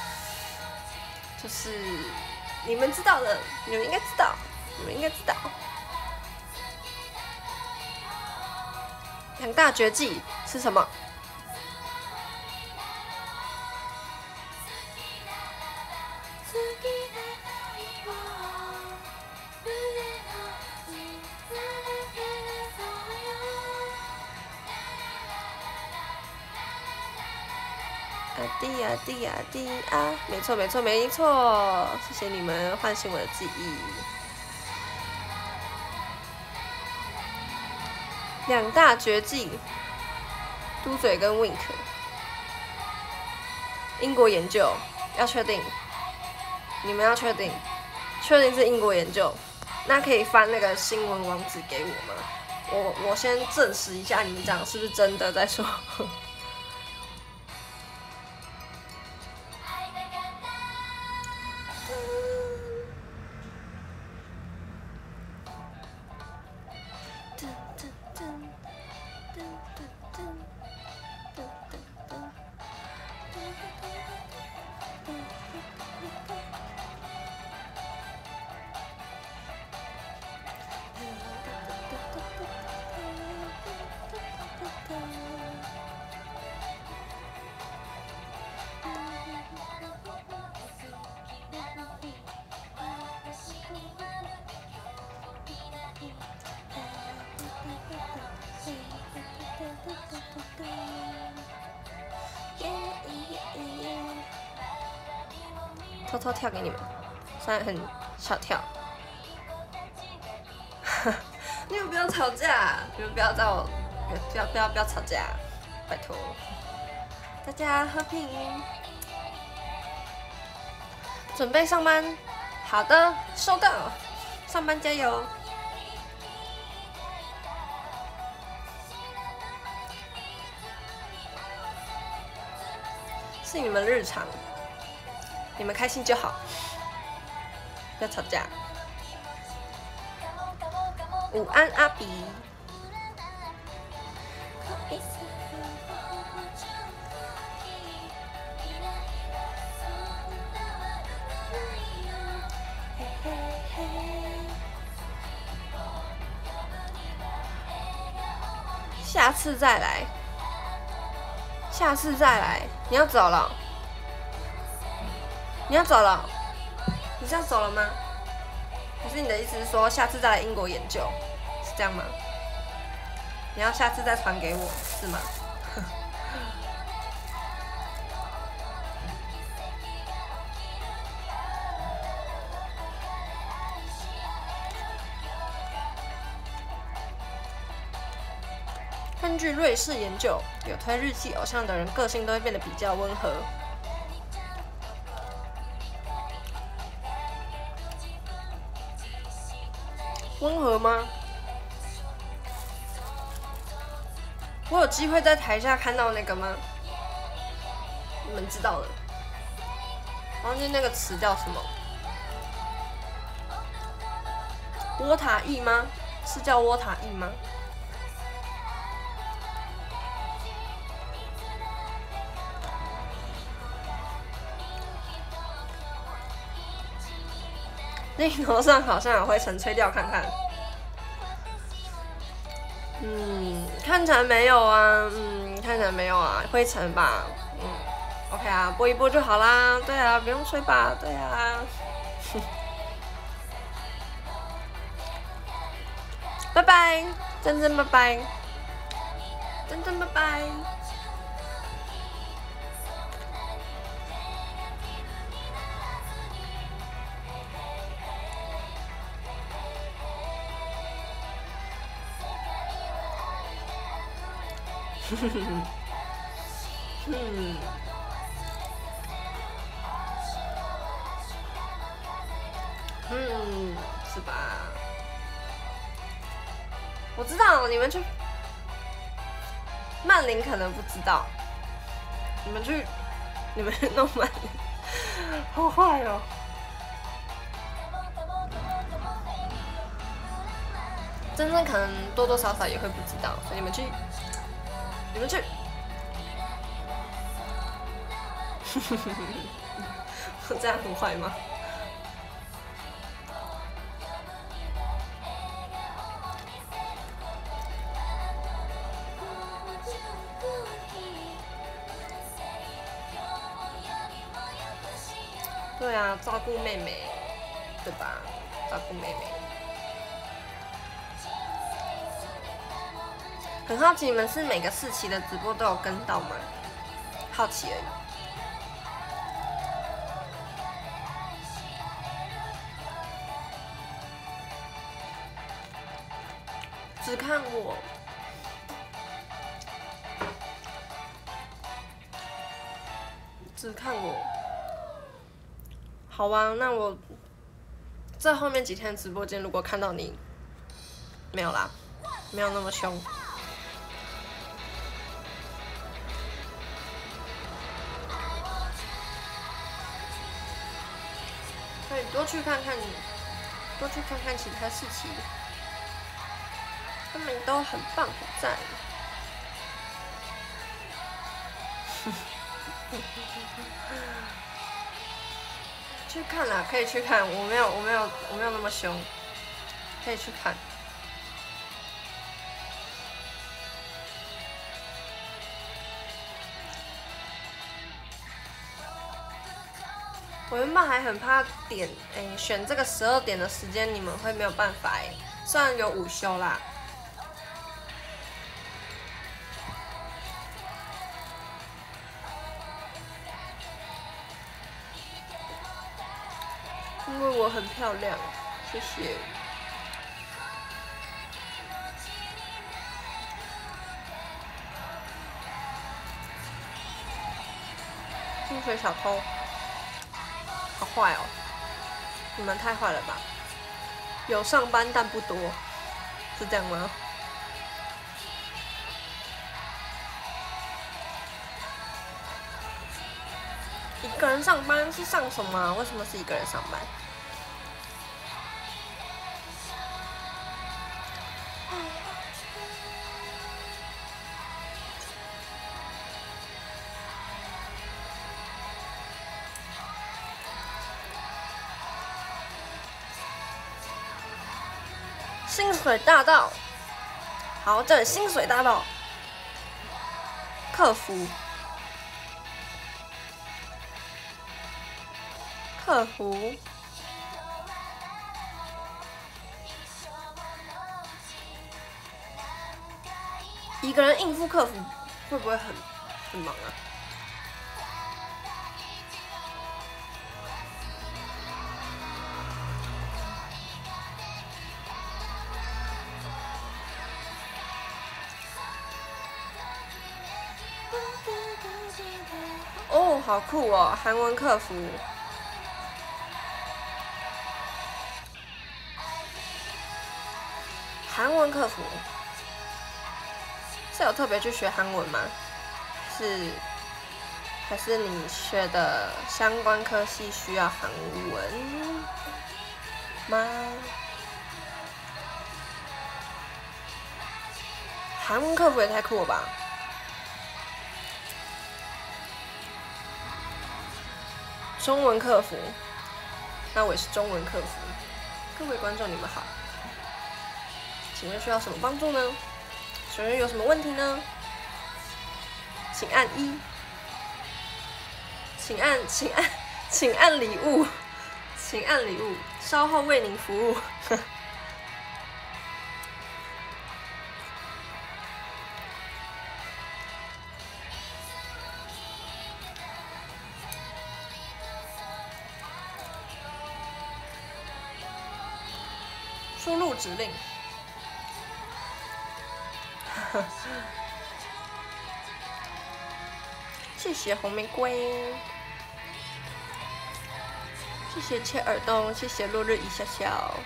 就是你们知道的，你们应该知道。2大绝技是什么？滴啊！没错，谢谢你们唤醒我的记忆。2大绝技，嘟嘴跟 wink。 英国研究要确定，你们要确定是英国研究，那可以翻那个新闻网址给我吗？我先证实一下你们讲是不是真的再说。偷偷跳给你们，虽然很小跳。你们不要吵架，你们不要在我，不要吵架，拜托，大家和平。准备上班，好的，收到，上班加油。是你们日常。你们开心就好，不要吵架。午安，阿比。下次再来，下次再来。你要走了？你要走了？你是要走了吗？还是你的意思是说下次再来英国研究，是这样吗？你要下次再传给我，是吗？根据瑞士研究，有推日系偶像的人，个性都会变得比较温和。温和吗？我有机会在台下看到那个吗？你们知道的，忘记那个词叫什么？窝塔意吗？是叫窝塔意吗？那头上好像有灰尘，吹掉看看。看起来没有啊，看起来没有啊，灰尘吧。OK 啊，拨一拨就好啦。对啊，不用吹吧。对啊。拜拜，珍珍拜拜，珍珍拜拜。是吧？我知道你们去曼玲可能不知道，你们去弄曼玲，好坏哦。真正可能多多少少也会不知道，所以你们去。我这样很坏吗？对啊，照顾妹妹，对吧？照顾妹妹。很好奇，你们是每个4期的直播都有跟到吗？好奇而已。只看我。 只看我。好吧，那我在后面几天直播间如果看到你，没有啦，没有那么凶。可以多去看看你，多去看看其他事情，他们都很棒很赞。去看啦，可以去看，我没有那么凶，可以去看。我原本还很怕点，选这个12点的时间，你们会没有办法虽然有午休啦。因为我很漂亮，谢谢。薪水小偷，好坏哦！你们太坏了吧？有上班但不多，是这样吗？一个人上班是上什么？为什么是一个人上班？薪水大道，好，这里薪水大道，客服。客服，一个人应付客服会不会很忙啊？哦，好酷哦，韩文客服。韩文客服是有特别去学韩文吗？还是你学的相关科系需要韩文吗？韩文客服也太酷了吧！中文客服，那我也是中文客服。各位观众，你们好。请问需要什么帮助呢？学员有什么问题呢？请按1，请按礼物，请按礼物，稍后为您服务。输入指令。谢谢红玫瑰，谢谢切耳洞，谢谢落日一笑笑。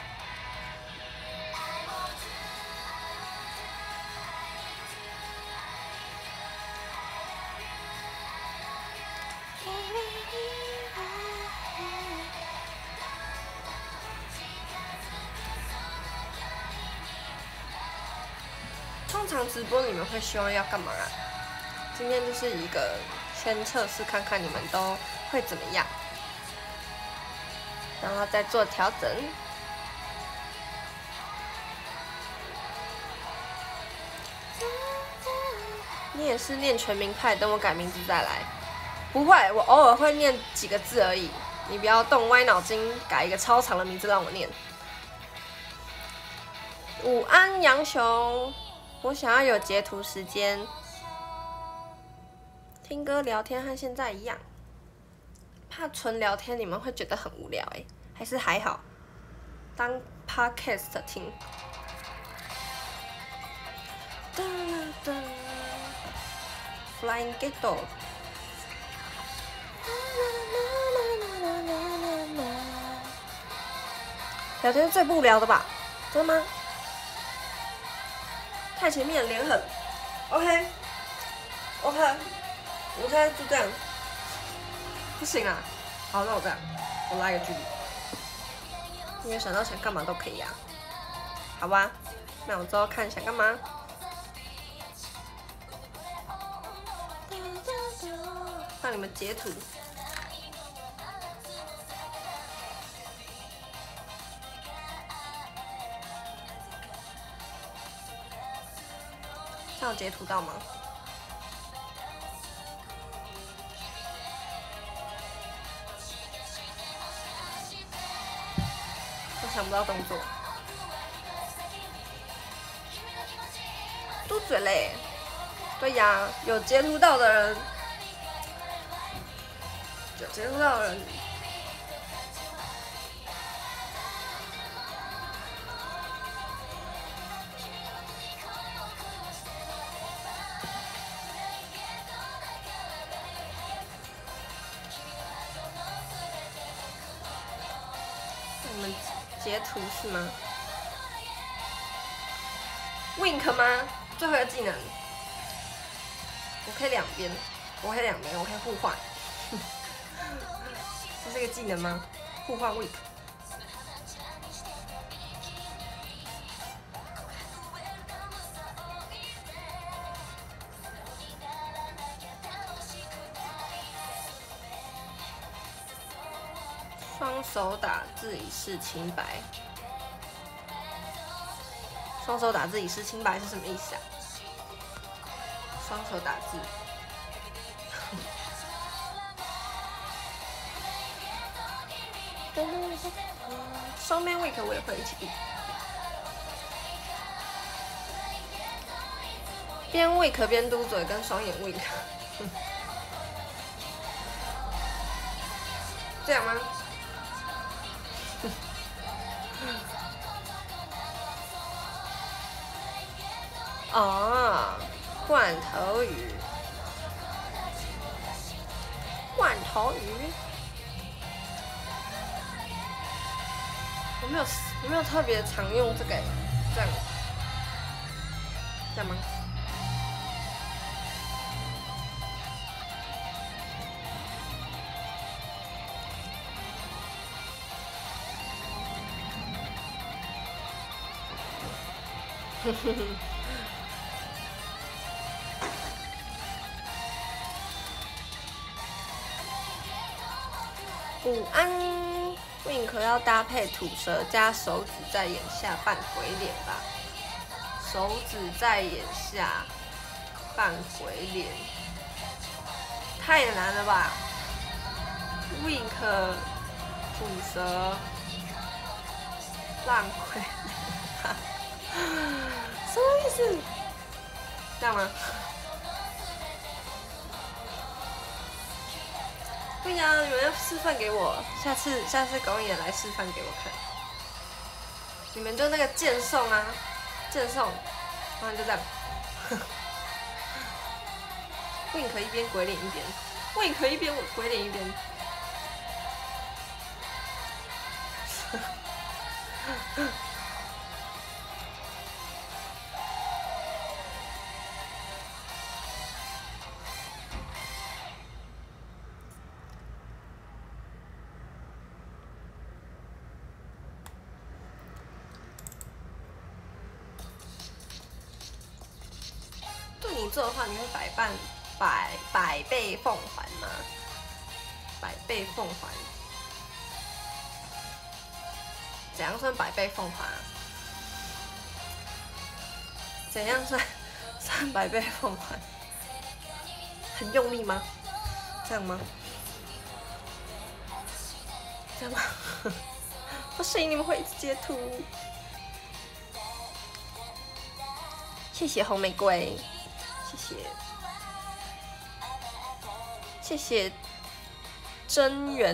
通常直播你们会希望要干嘛啊？今天就是一个先测试看看你们都会怎么样，然后再做调整。你也是念全民派，等我改名字再来。不会，我偶尔会念几个字而已。你不要动歪脑筋，改一个超长的名字让我念。午安，杨雄。我想要有截图时间，听歌聊天和现在一样。怕纯聊天你们会觉得很无聊还是还好，当 podcast 听。Flying Ghetto。 聊天是最不无聊的吧？真的吗？太前面脸狠。OK， 我现在就这样。不行啊，好，那我这样，我拉一个距离。因为想到想干嘛都可以啊，好吧？那我之后看想干嘛。让你们截图。这样截图到吗？我想不到动作。嘟嘴嘞。对呀，有截图到的人，有截图到的人。你们截图是吗 ？Wink 吗？最后一个技能，我可以两边，我可以互换。这是个技能吗？互换 Wink。双手打字以示清白。双手打字以示清白是什么意思啊？双手打字。双面 weak 我也会一起比。边 weak 边嘟嘴跟双眼 weak。这样吗？哦，罐头鱼，罐头鱼。我没有特别常用这个，这样，这样吗？呵呵呵。午安 ，Wink 要搭配吐舌加手指在眼下扮鬼脸吧？手指在眼下扮鬼脸，太难了吧 ？Wink 吐舌扮鬼脸，什么意思？这样吗？对呀，你们要示范给我，下次狗也来示范给我看。你们就那个剑送啊，剑送，然后就这样。Wink 一边鬼脸一边，Wink 一边鬼脸一边。你做的话，你会百倍奉还吗？百倍奉还，怎样算百倍奉还啊？怎样算百倍奉还？很用力吗？这样吗？这样吗？不行，你们会一直截图。谢谢红玫瑰。谢谢真源，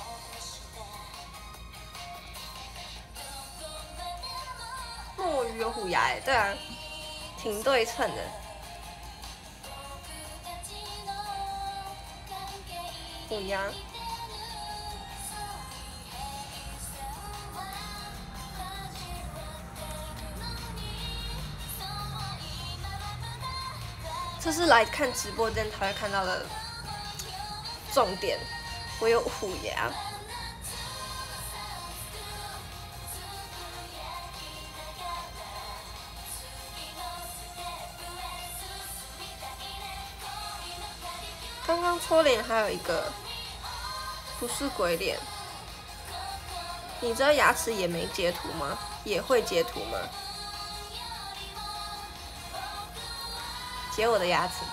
墨鱼有虎牙哎，对啊，挺对称的。虎牙， 这是来看直播间才会看到的重点。我有虎牙。刚刚戳脸还有一个不是鬼脸，你知道牙齿也没截图吗？也会截图吗？截我的牙齿。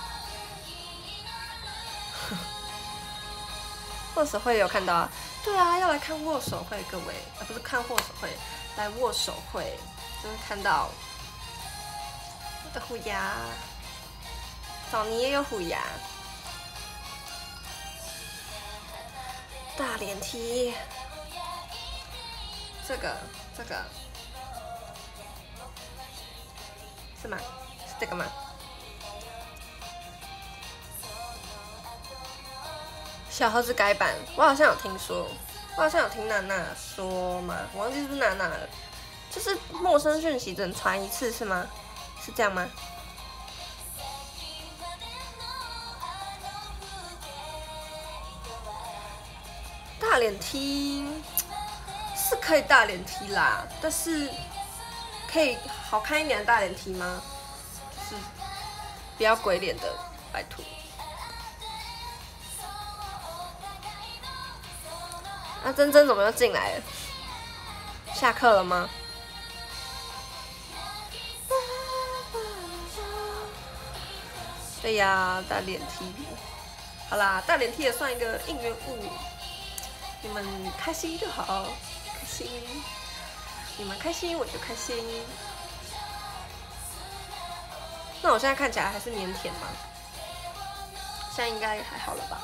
握手会有看到啊？对啊，要来看握手会，各位不是看握手会，来握手会，就会看到我的虎牙。枣泥也有虎牙。大脸踢，这个是吗？是这个吗？小盒子改版，我好像有听说，我好像有听娜娜说嘛，我忘记是不是娜娜了。就是陌生讯息只能传一次是吗？是这样吗？大脸踢是可以大脸踢啦，但是可以好看一点的大脸踢吗？是不要鬼脸的，拜托。那珍珍怎么又进来了？下课了吗？对呀，大脸踢。好啦，大脸踢也算一个应援物。你们开心就好，开心，你们开心我就开心。那我现在看起来还是腼腆吗？现在应该还好了吧？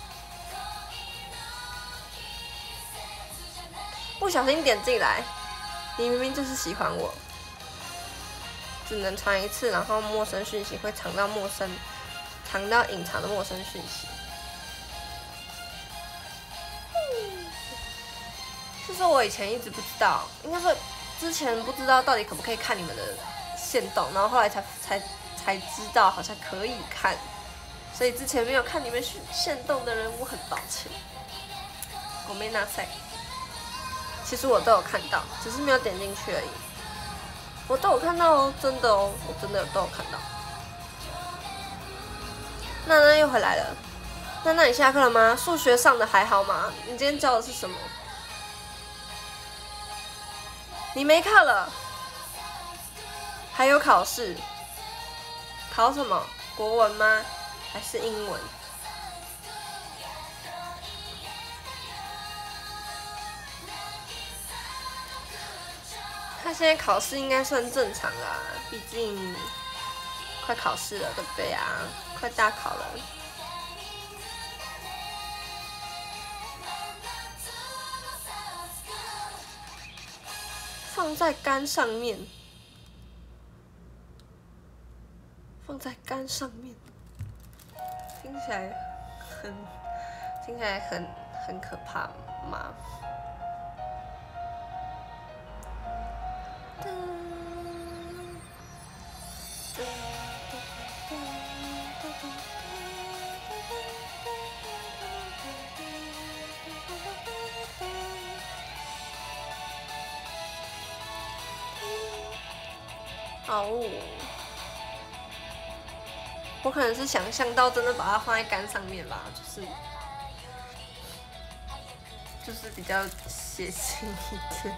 不小心点进来，你明明就是喜欢我，只能传一次，然后陌生讯息会藏到隐藏的陌生讯息。就是我以前一直不知道，应该说之前不知道到底可不可以看你们的限动，然后后来才知道好像可以看，所以之前没有看你们限动的人，我很抱歉。我没拿赛，其实我都有看到，只是没有点进去而已。我都有看到哦，真的哦，我真的都有看到。娜娜又回来了，娜娜你下课了吗？数学上的还好吗？你今天教的是什么？你没课了，还有考试，考什么？国文吗？还是英文？他现在考试应该算正常啦，毕竟快考试了，对不对啊？快大考了。放在杆上面，放在杆上面，听起来很可怕吗？哦，我可能是想象到真的把它放在杆上面吧，就是比较血腥一点。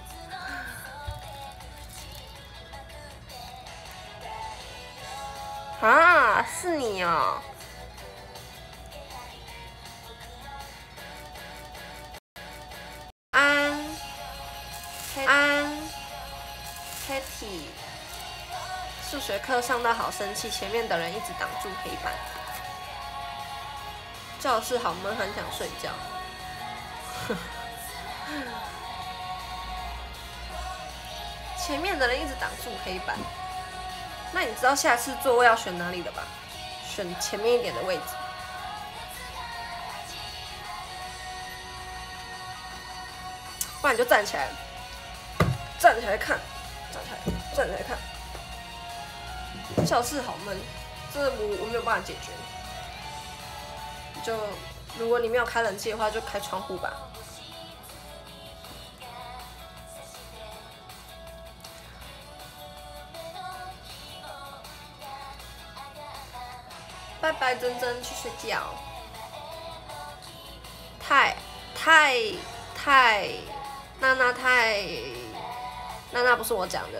啊，是你哦。Kitty， 数学课上到好生气，前面的人一直挡住黑板，教室好闷，很想睡觉。前面的人一直挡住黑板，那你知道下次座位要选哪里的吧？选前面一点的位置。不然你就站起来，站起来看，站起来看。教室好闷， 这我没有办法解决。就如果你没有开冷气的话，就开窗户吧。拜拜，珍珍去睡觉。娜娜不是我讲的。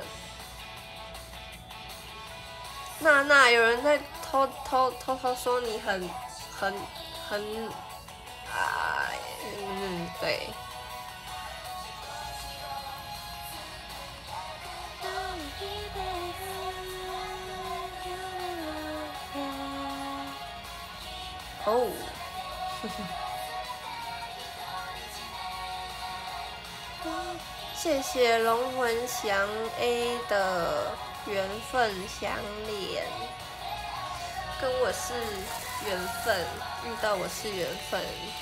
娜娜，有人在偷说你很对。哦。谢谢龙魂翔 A 的缘分相连，跟我是缘分，遇到我是缘分。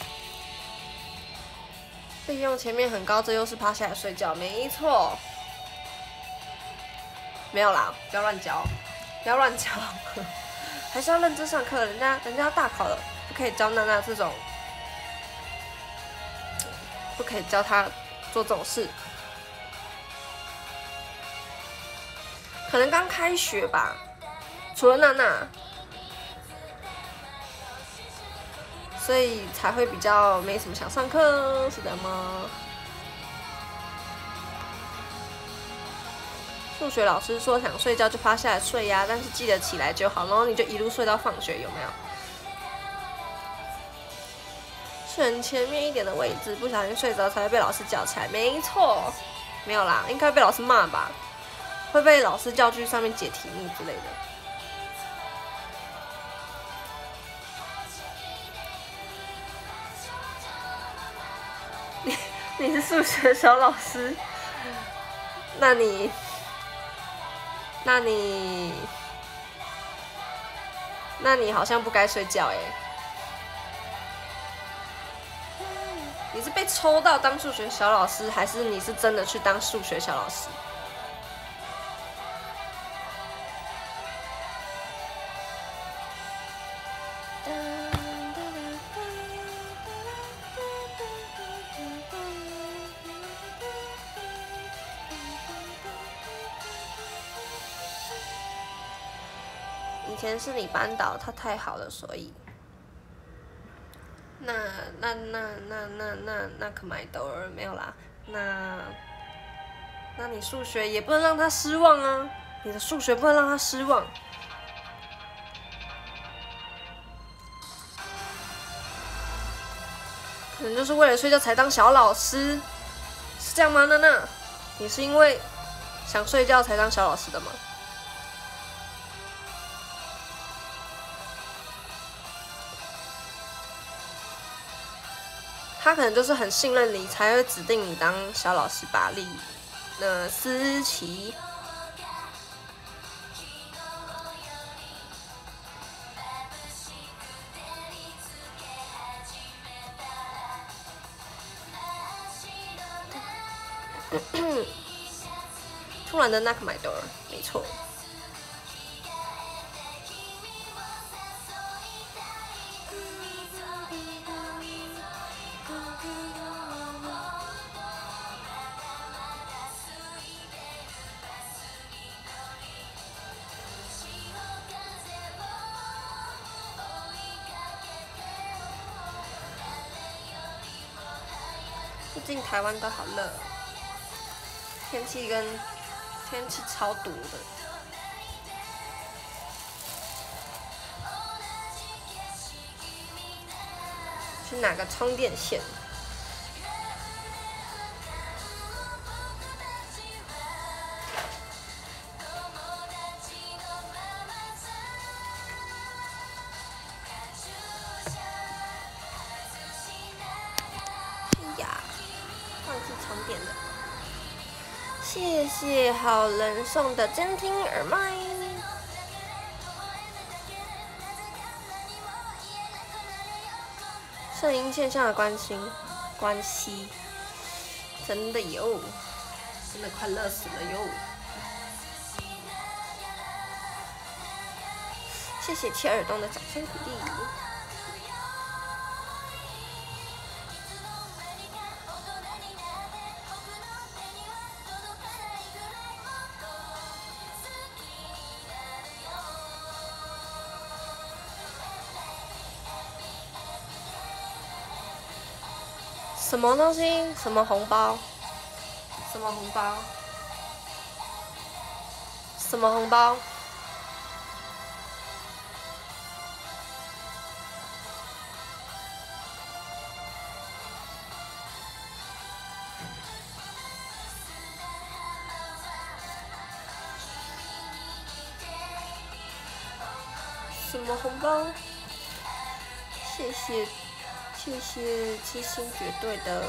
费用前面很高，这又是趴下来睡觉，没错。没有啦，不要乱教，不要乱教，还是要认真上课。人家要大考了，不可以教娜娜这种，不可以教她做这种事。可能刚开学吧，除了娜娜，所以才会比较没什么想上课，是的吗？数学老师说想睡觉就趴下来睡呀，但是记得起来就好，然后你就一路睡到放学，有没有？选前面一点的位置，不小心睡着才会被老师叫起来，没错。没有啦，应该被老师骂吧？会被老师叫去上面解题目之类的。你是数学小老师，那你好像不该睡觉哎。你是被抽到当数学小老师，还是你是真的去当数学小老师？以前是你班导，他太好了，所以那可买豆儿没有啦。那你数学也不能让他失望啊，你的数学不能让他失望。可能就是为了睡觉才当小老师，是这样吗？娜娜，你是因为想睡觉才当小老师的吗？他可能就是很信任你，才会指定你当小老师吧。思琪，突然的 knock my door， 没错。最近台湾都好热，天气超毒的。去拿个充电线。谢谢好人送的监听耳麦。声音现象的关系，真的有，真的快热死了哟。 谢谢切耳东的掌声鼓励。什么东西？什么红包？什么红包？什么红包？什么红包？谢谢，谢谢知心绝对的。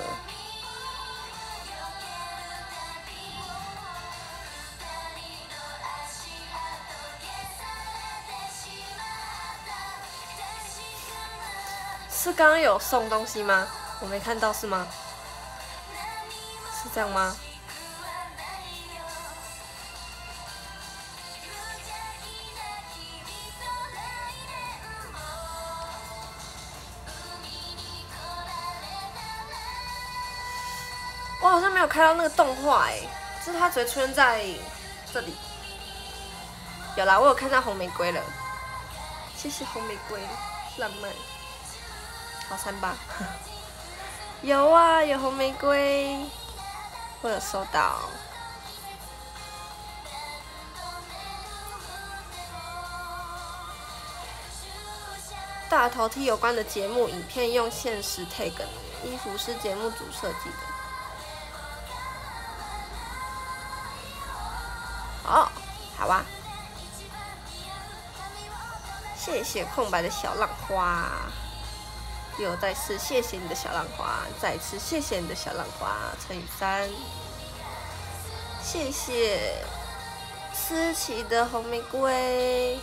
是刚刚有送东西吗？我没看到是吗？是这样吗？我好像没有看到那个动画哎，就是它只会出现在这里。有啦，我有看到红玫瑰了，谢谢红玫瑰，浪漫。好3吧，有啊，有红玫瑰，我有收到。大头 T 有关的节目影片用限时 tag， 衣服是节目组设计的。哦，好啊。谢谢空白的小浪花。又再次谢谢你的小浪花，再次谢谢你的小浪花乘以3。谢谢思琪的红玫瑰。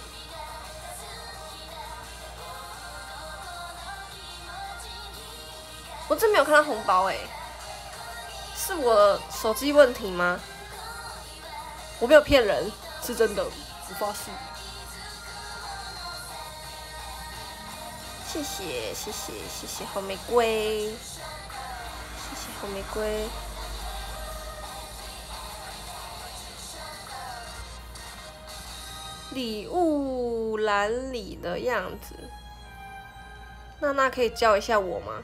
我真没有看到红包哎，是我手机问题吗？我没有骗人，是真的，我发誓。谢谢谢谢谢谢红玫瑰，谢谢红玫瑰。礼物栏里的样子，娜娜可以教一下我吗？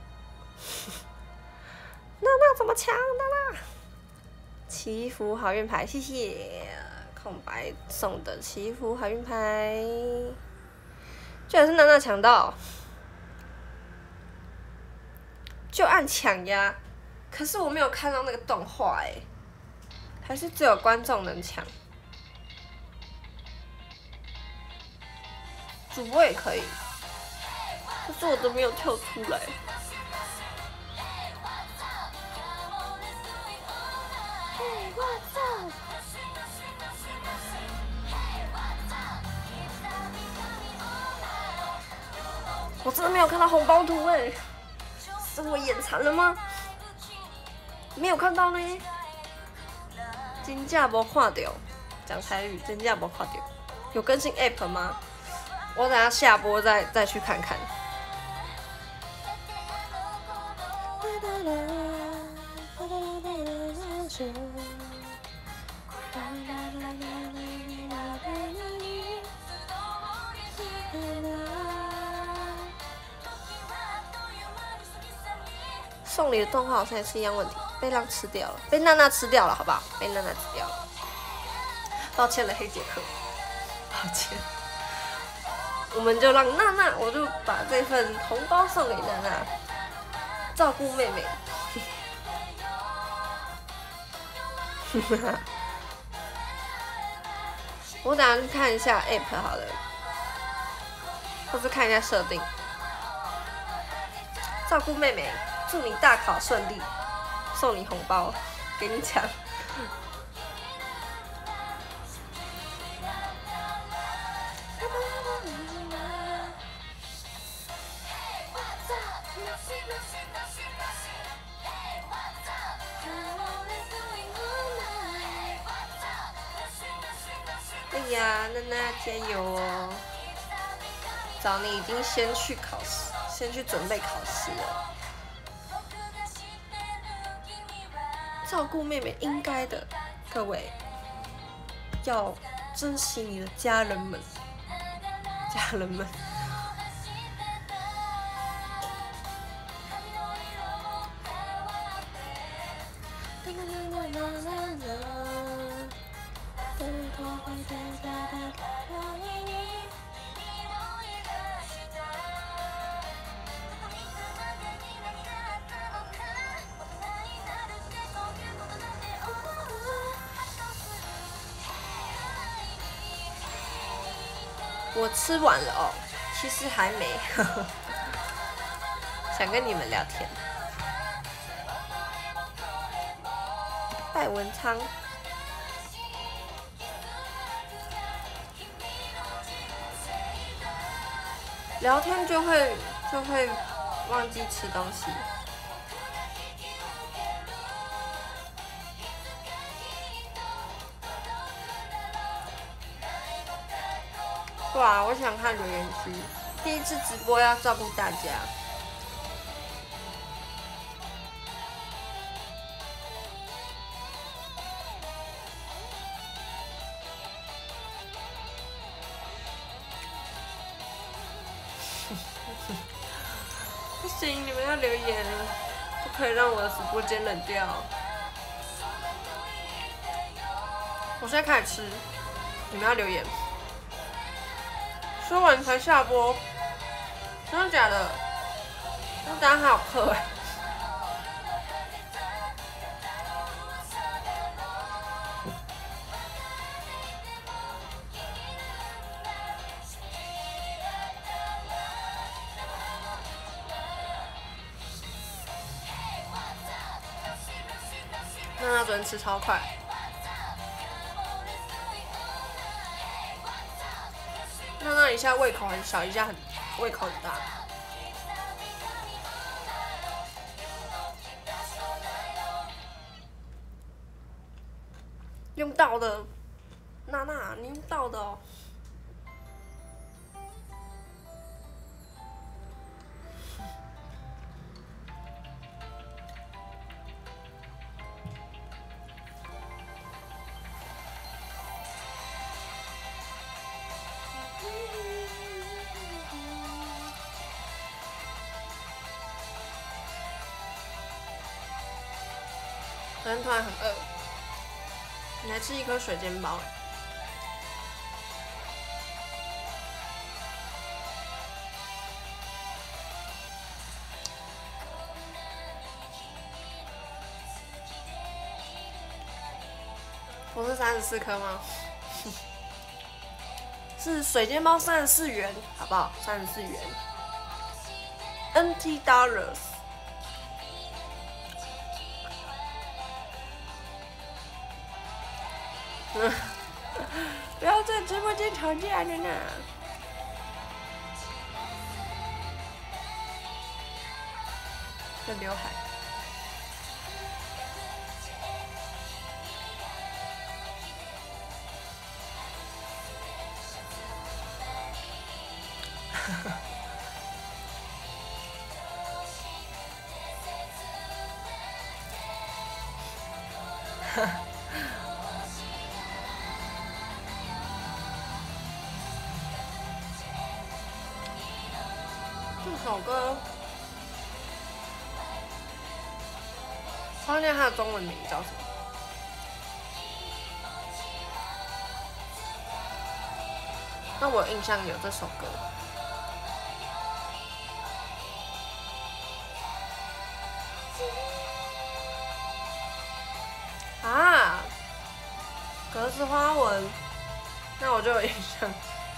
娜娜怎么抢的啦？祈福好运牌，谢谢空白送的祈福好运牌。居然是娜娜抢到，就按抢呀！可是我没有看到那个动画哎，还是只有观众能抢，主播也可以，可是我都没有跳出来。我真的没有看到红包图哎，是我眼馋了吗？没有看到呢，真正没看到。讲台语，真正没看到。有更新 App 吗？我等下下播再去看看。送礼的动画好像也是一样问题，被浪吃掉了，被娜娜吃掉了，好不好？被娜娜吃掉了，抱歉了，黑杰克，抱歉。我们就让娜娜，我就把这份红包送给娜娜，照顾妹妹。我等下去看一下 App 好了，或是看一下设定，照顾妹妹。祝你大考顺利，送你红包，给你抢。哎呀，娜娜加油哦！ 找你已经先去考试，先去准备考试了。照顾妹妹应该的，各位要珍惜你的家人们，家人们。我吃完了哦，其实还没，想跟你们聊天。戴文昌，聊天就会忘记吃东西。对啊，我想看留言区。第一次直播要照顾大家。不行，你们要留言，不可以让我的直播间冷掉。我现在开始吃，你们要留言。说完才下播，真的假的？那等下还有课哎。那昨天吃超快。那一下胃口很小，一下胃口很大。用到的，娜娜，你用到的哦。昨天突然很饿，你来吃一颗水煎包。不是34颗吗？是水煎包34元，好不好？34元 ，NT dollars。不要在直播间吵架了呢！这刘海。这首歌，忘记它的中文名叫什么。那我印象有这首歌。啊，格子花纹，那我就有印象。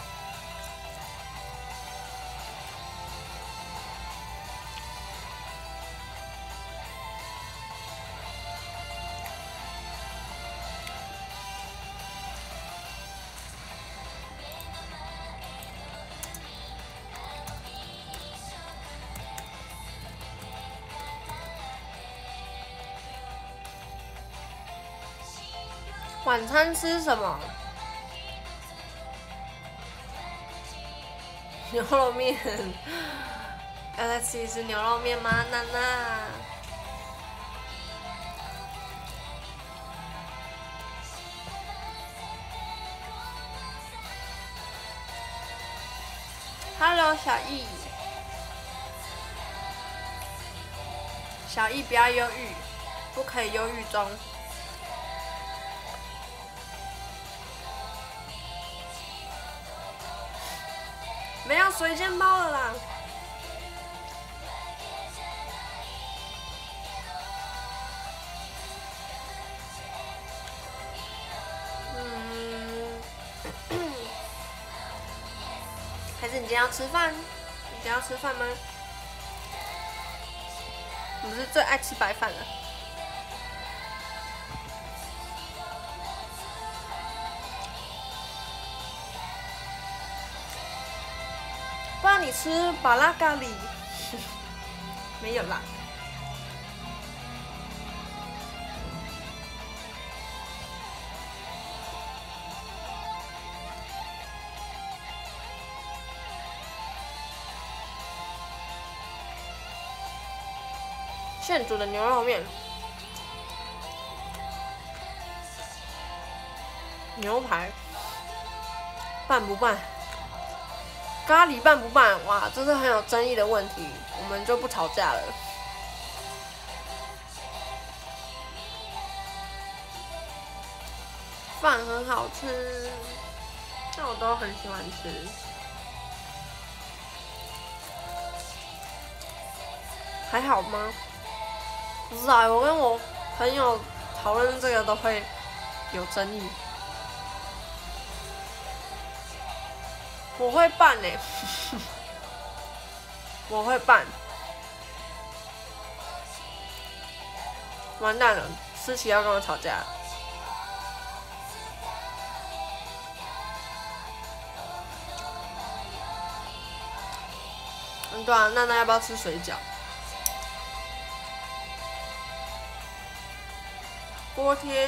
晚餐吃什么？ 牛肉面。Alexi 是牛肉面吗？娜娜。Hello， 小易。小易不要忧郁，不可以忧郁中。没有水煎包了啦。还是你今天要吃饭？你今天要吃饭吗？你不是最爱吃白饭了？不然你吃巴拉咖喱？没有啦。现煮的牛肉面，牛排拌不拌？咖喱拌不拌？哇，这是很有争议的问题，我们就不吵架了。饭很好吃，但我都很喜欢吃。还好吗？不知道，我跟我朋友讨论这个都会有争议。我会拌欸我会拌。完蛋了，思琪要跟我吵架。对啊，娜娜要不要吃水饺？锅贴。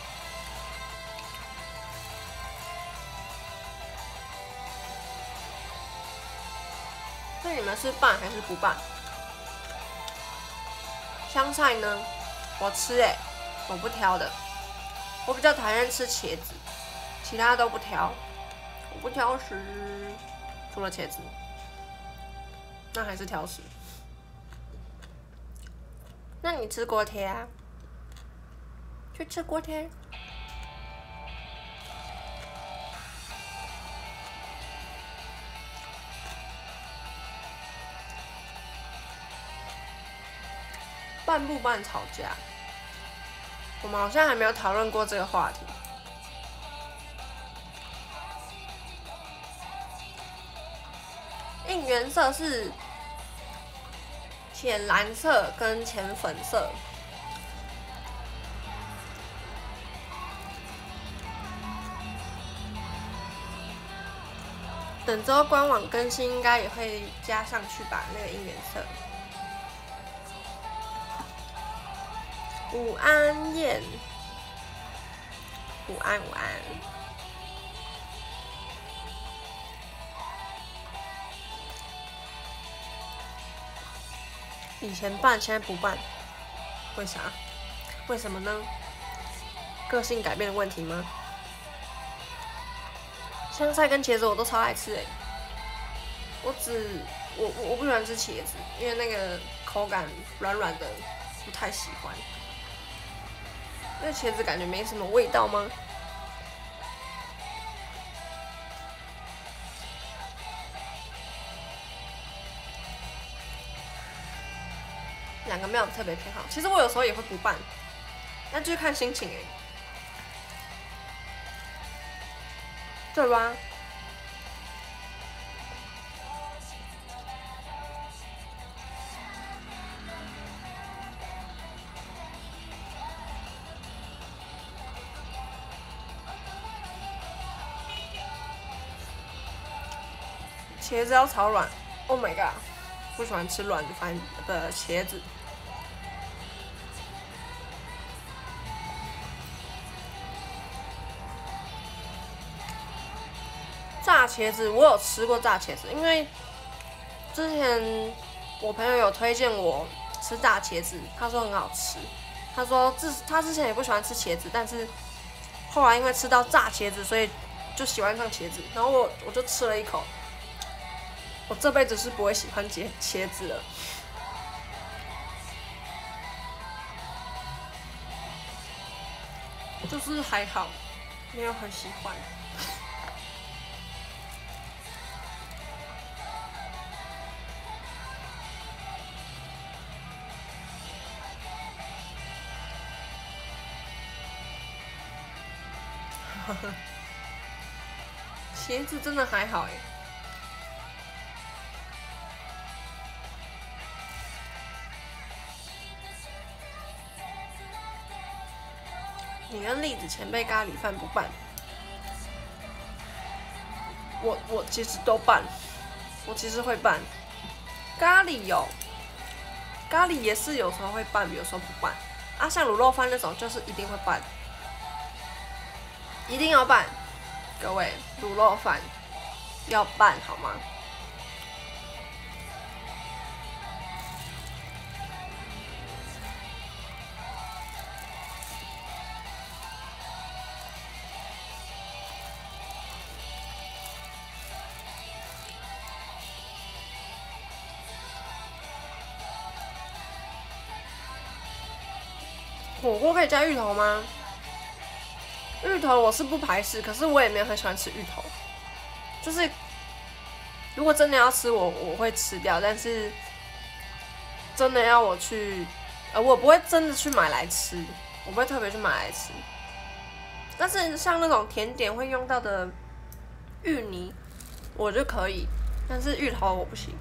那你们是拌还是不拌？香菜呢？我吃欸，我不挑的。我比较讨厌吃茄子，其他都不挑。我不挑食，除了茄子，那还是挑食。那你吃锅贴啊？去吃锅贴。拌不拌吵架？我们好像还没有讨论过这个话题。应援色是浅蓝色跟浅粉色。等之后官网更新，应该也会加上去吧，那个应援色。午安燕，午安午安。以前办，现在不办，为啥？为什么呢？个性改变的问题吗？香菜跟茄子我都超爱吃欸，我不喜欢吃茄子，因为那个口感软软的，不太喜欢。那茄子感觉没什么味道吗？两个没有特别偏好，其实我有时候也会不拌，那就是看心情欸，对吧？茄子要炒软 ，Oh my god， 不喜欢吃软的茄子。 炸茄子我有吃过炸茄子，因为之前我朋友有推荐我吃炸茄子，他说很好吃。他说他之前也不喜欢吃茄子，但是后来因为吃到炸茄子，所以就喜欢上茄子。然后我就吃了一口，我这辈子是不会喜欢茄子了。就是还好，没有很喜欢。茄子真的还好哎。你跟栗子前辈咖喱饭不拌？我其实都拌，我其实会拌。咖喱咖喱也是有时候会拌，有时候不拌。啊，像卤肉饭那种就是一定会拌，一定要拌。各位，卤肉饭要拌好吗？火锅可以加芋头吗？芋头我是不排斥，可是我也没有很喜欢吃芋头。就是如果真的要吃我会吃掉，但是真的要我去，我不会真的去买来吃，我不会特别去买来吃。但是像那种甜点会用到的芋泥，我就可以，但是芋头我不行。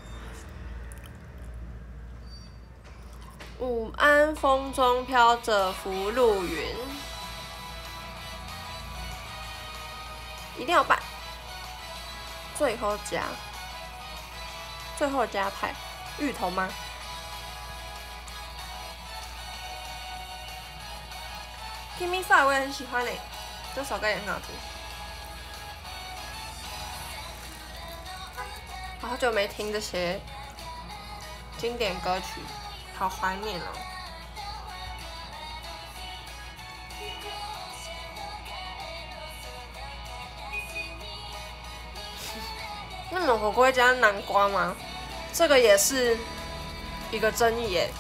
午安，风中飘着福禄云，一定要拌。最后加派芋头吗？Give me five 我也很喜欢嘞，这首歌也很好听。好久没听这些经典歌曲。好怀念哦！那你们火锅会加南瓜吗？这个也是一个争议耶。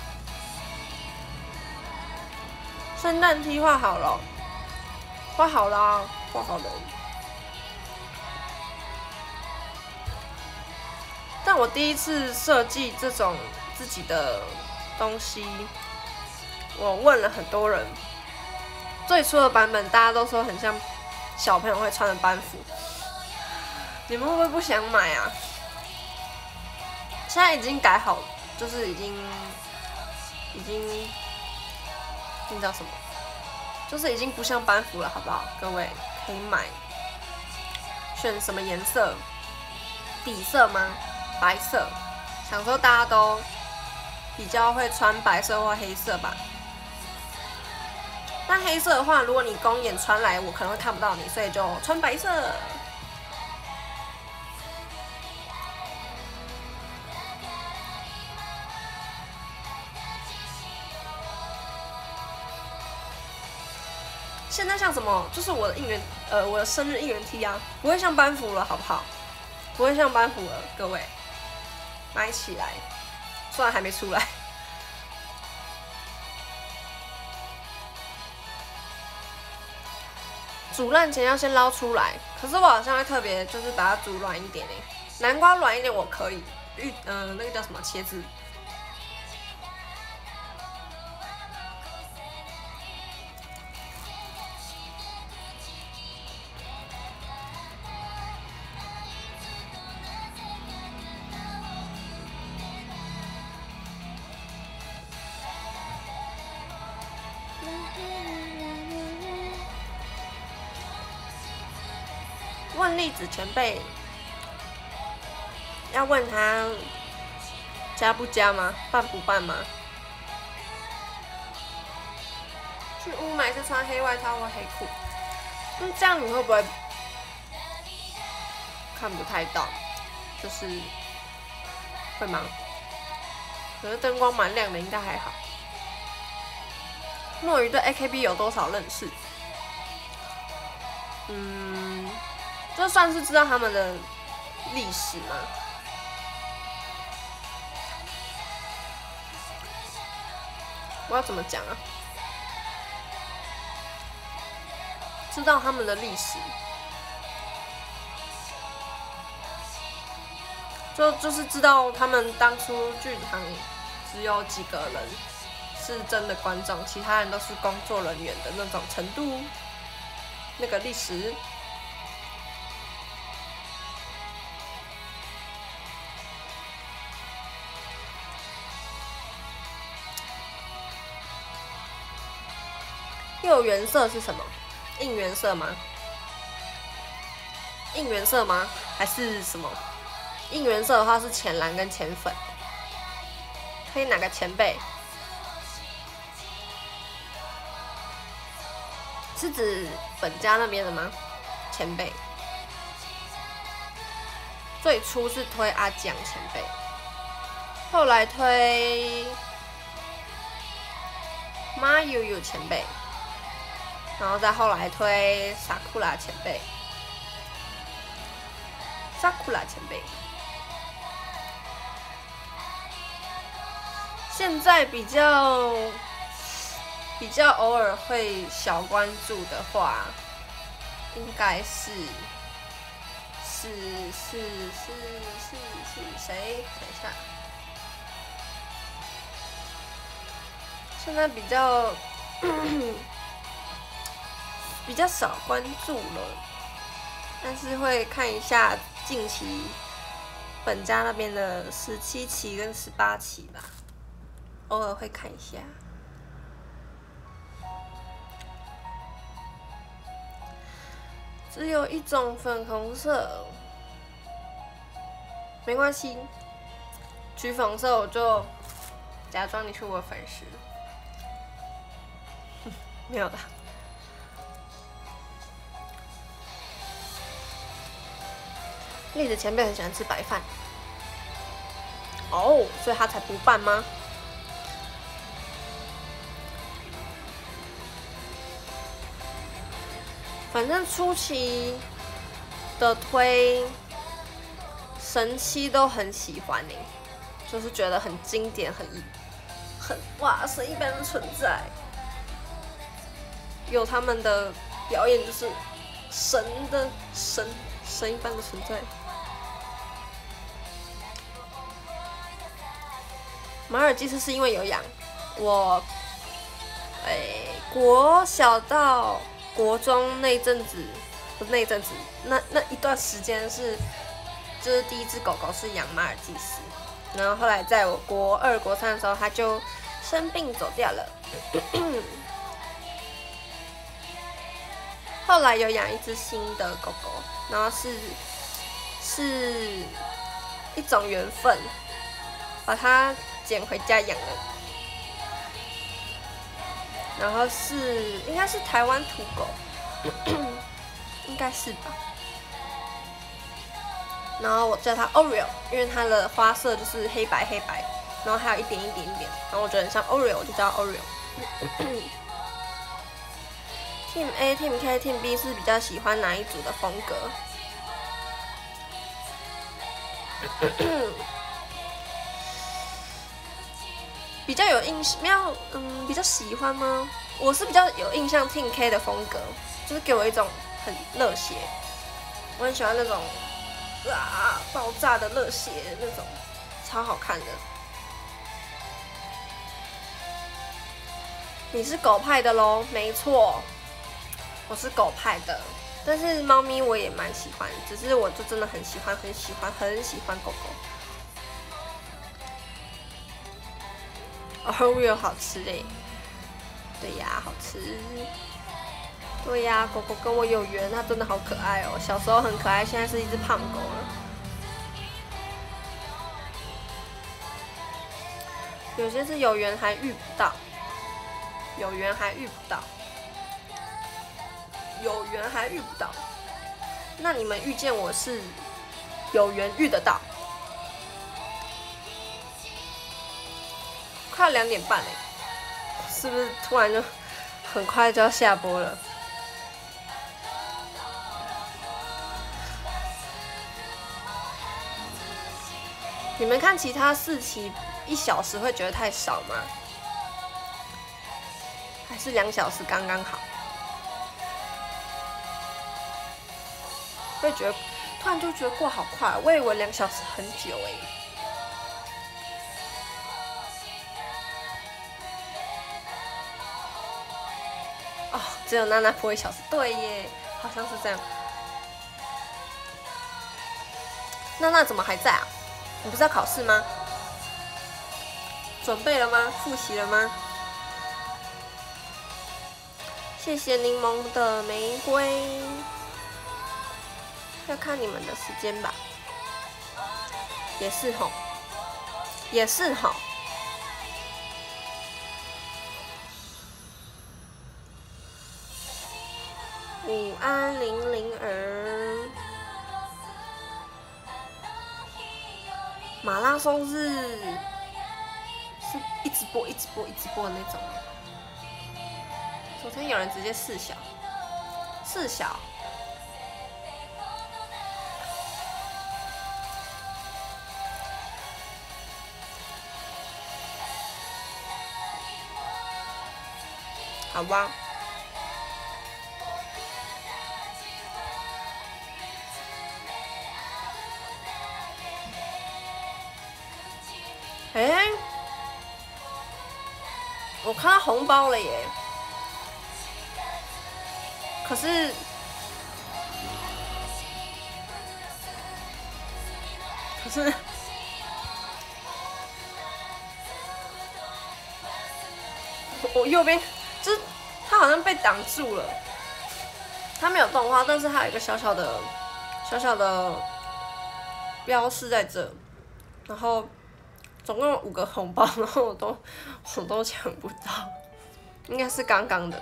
圣诞 T 画好了，画好啦，画好了。但我第一次设计这种自己的东西，我问了很多人，最初的版本大家都说很像小朋友会穿的班服，你们会不会不想买啊？现在已经改好，就是已经那叫什么？就是已经不像班服了，好不好？各位可以买，选什么颜色？底色吗？白色。想说大家都比较会穿白色或黑色吧。但黑色的话，如果你公演穿来，我可能会看不到你，所以就穿白色。现在像什么？就是我的我的生日应援 T 啊，不会像班服了，好不好？不会像班服了，各位，买起来。虽然还没出来。煮烂前要先捞出来，可是我好像会特别就是把它煮软一点诶，南瓜软一点我可以，那个叫什么茄子。问栗子前辈，要问他加不加吗？办不办吗？去雾霾是穿黑外套或黑裤，这样你会不会？ 看不太到，就是会吗？可是灯光蛮亮的，应该还好。墨鱼对 AKB 有多少认识？就算是知道他们的历史嘛。我要怎么讲啊？知道他们的历史，就是知道他们当初剧场只有几个人是真的观众，其他人都是工作人员的那种程度，那个历史。右原色是什么？应援色吗？应援色吗？还是什么？应援色的话是浅蓝跟浅粉。推哪个前辈？是指本家那边的吗？前辈。最初是推阿蒋前辈，后来推马悠悠前辈。然后再后来推萨库拉前辈，萨库拉前辈。现在比较偶尔会小关注的话，应该是谁？等一下，现在比较少关注了，但是会看一下近期本家那边的17期跟18期吧，偶尔会看一下。只有一种粉红色，没关系，橘粉红色我就假装你是我的粉丝，没有啦。栗子前辈很喜欢吃白饭，哦，所以他才不办吗？反正初期的推神七都很喜欢你，就是觉得很经典，很哇神一般的存在，有他们的表演就是神一般的存在。马尔济斯是因为有养我，国小到国中那阵子，不是那阵子，那一段时间就是第一只狗狗是养马尔济斯，然后后来在我国2、国3的时候，它就生病走掉了。后来有养一只新的狗狗，然后是一种缘分，把它捡回家养了，然后应该是台湾土狗，应该是吧。然后我叫它 Oreo， 因为它的花色就是黑白，然后还有一点，然后我觉得很像 Oreo， 我就叫它 Oreo。Team A、Team K、Team B 是比较喜欢哪一组的风格？比较有印象，比较喜欢吗？我是比较有印象 Team K 的风格，就是给我一种很热血，我很喜欢那种爆炸的热血那种，超好看的。你是狗派的咯？没错，我是狗派的，但是猫咪我也蛮喜欢，只是我就真的很喜欢狗狗。Oreo 好吃欸，对呀，好吃。对呀，狗狗跟我有缘，它真的好可爱哦。小时候很可爱，现在是一只胖狗了。有些是有缘还遇不到，有缘还遇不到。那你们遇见我是有缘遇得到。快要2点半嘞，是不是突然就很快就要下播了？你们看其他4期1小时会觉得太少吗？还是2小时刚刚好？会觉得突然就觉得过好快，我以为2小时很久哎。哦，只有娜娜播1小时，对耶，好像是这样。娜娜怎么还在啊？你不是要考试吗？准备了吗？复习了吗？谢谢柠檬的玫瑰，要看你们的时间吧。也是吼，也是吼。午安，玲玲儿。马拉松是一直播、一直播、一直播的那种。昨天有人直接4小，好吧。我看到红包了耶！可是，我右边就是它好像被挡住了，它没有动画，但是它有一个小小的标示在这，然后总共有5个红包，然后我都抢不到，应该是刚刚的，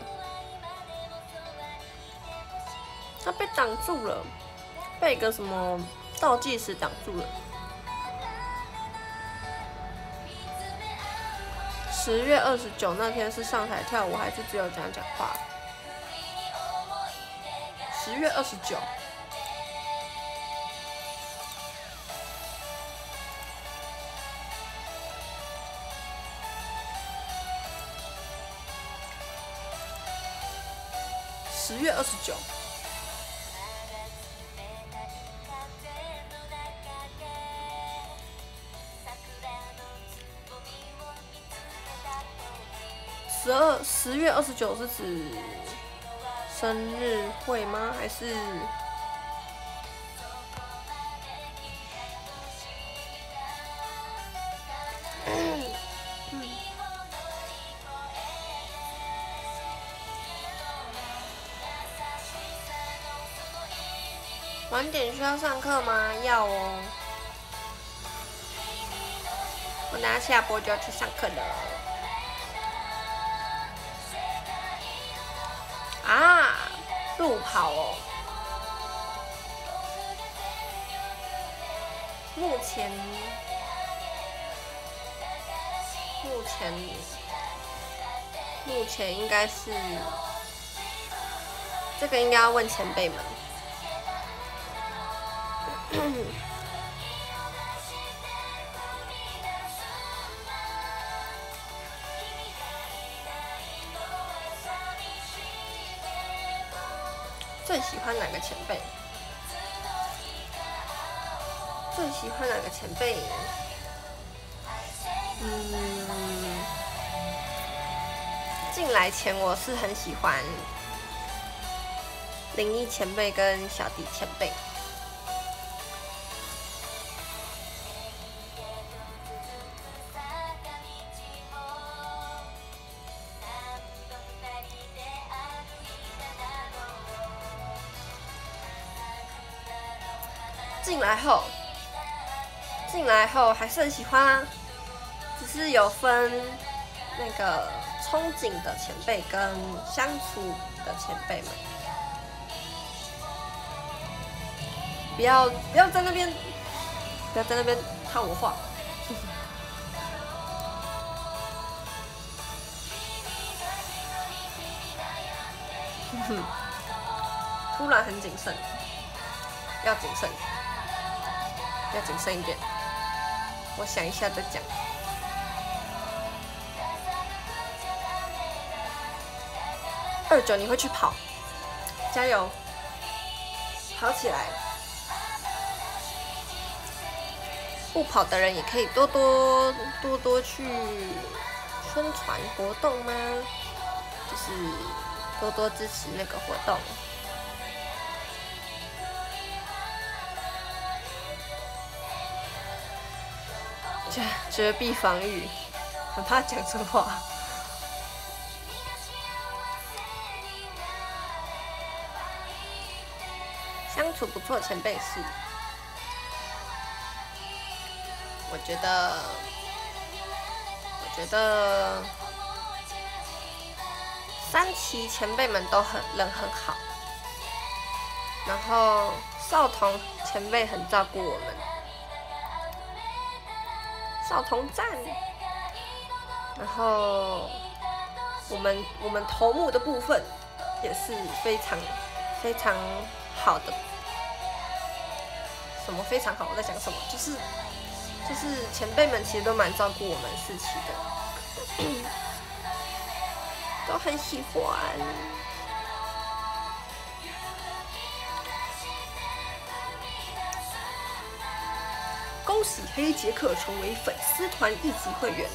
它被挡住了，被一个什么倒计时挡住了。10月29那天是上台跳舞还是只有讲话？10月29。10月29。10月29是指生日会吗？还是？晚点需要上课吗？要哦。我等下下播就要去上课了。啊，路跑哦。目前应该是这个，应该要问前辈们。最喜欢哪个前辈？进来前我是很喜欢林一前辈跟小迪前辈。进来后还是很喜欢啊，只是有分那个憧憬的前辈跟相处的前辈们，不要在那边不要在那边套我话。突然很谨慎，要谨慎，要谨慎一点。我想一下再讲。29你会去跑，加油，跑起来！不跑的人也可以多多去宣传活动吗？就是多多支持那个活动。绝壁防御，很怕讲错话。相处不错，前辈是。我觉得3期前辈们都人很好，然后少彤前辈很照顾我们，少彤赞。然后我们头目的部分也是非常好的。什么非常好？我在讲什么？就是前辈们其实都蛮照顾我们4期的，都很喜欢。恭喜黑杰克成为粉丝团1级会员。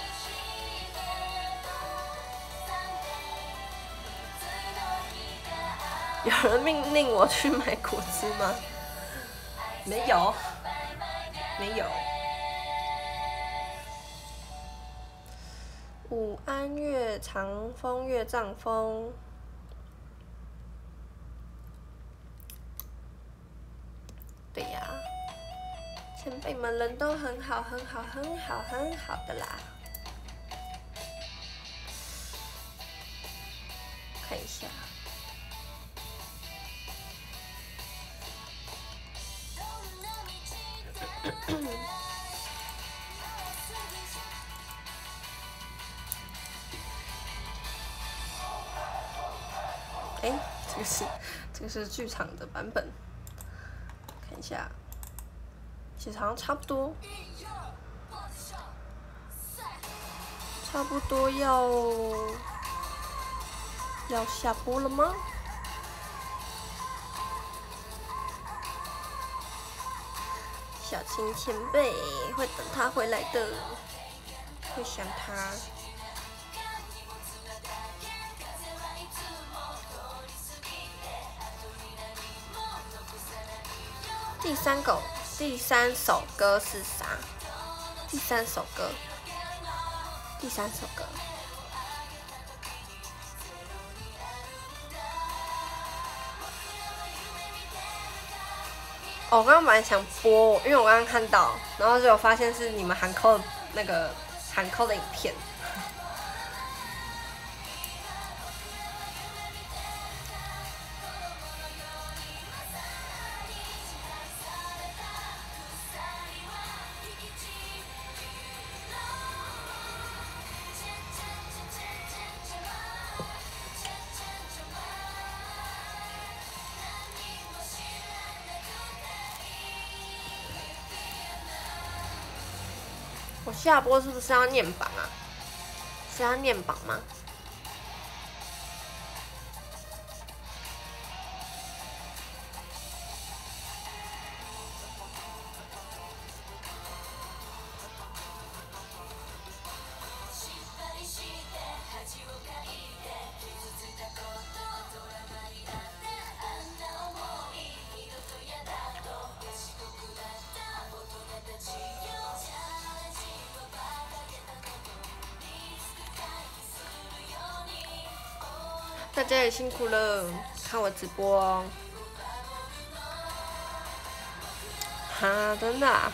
有人命令我去买果汁吗？没有。武安岳长风岳藏风，对呀，前辈们人都很好的啦。看一下。这个是剧场的版本，看一下，其实好像差不多要下播了吗？小青前辈会等他回来的，会想他。第三首歌是啥？第三首歌。哦，我刚刚本来想播，因为我刚刚看到，然后就发现是你们喊扣那个喊扣的影片。我下播是不是要念榜啊？是要念榜吗？大家也辛苦了，看我直播哦。哈，真的啊？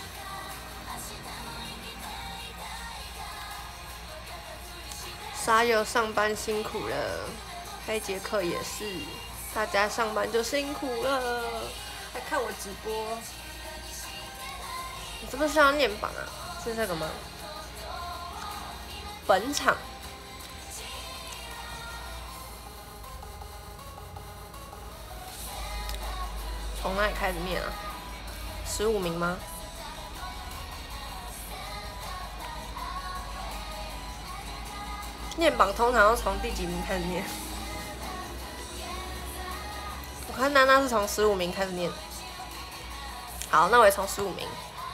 沙友上班辛苦了，黑杰克也是，大家上班就辛苦了，还看我直播。 你是不是要念榜啊？是这个吗？本场从哪里开始念啊？15名吗？念榜通常要从第几名开始念？我看娜娜是从15名开始念。好，那我也从15名。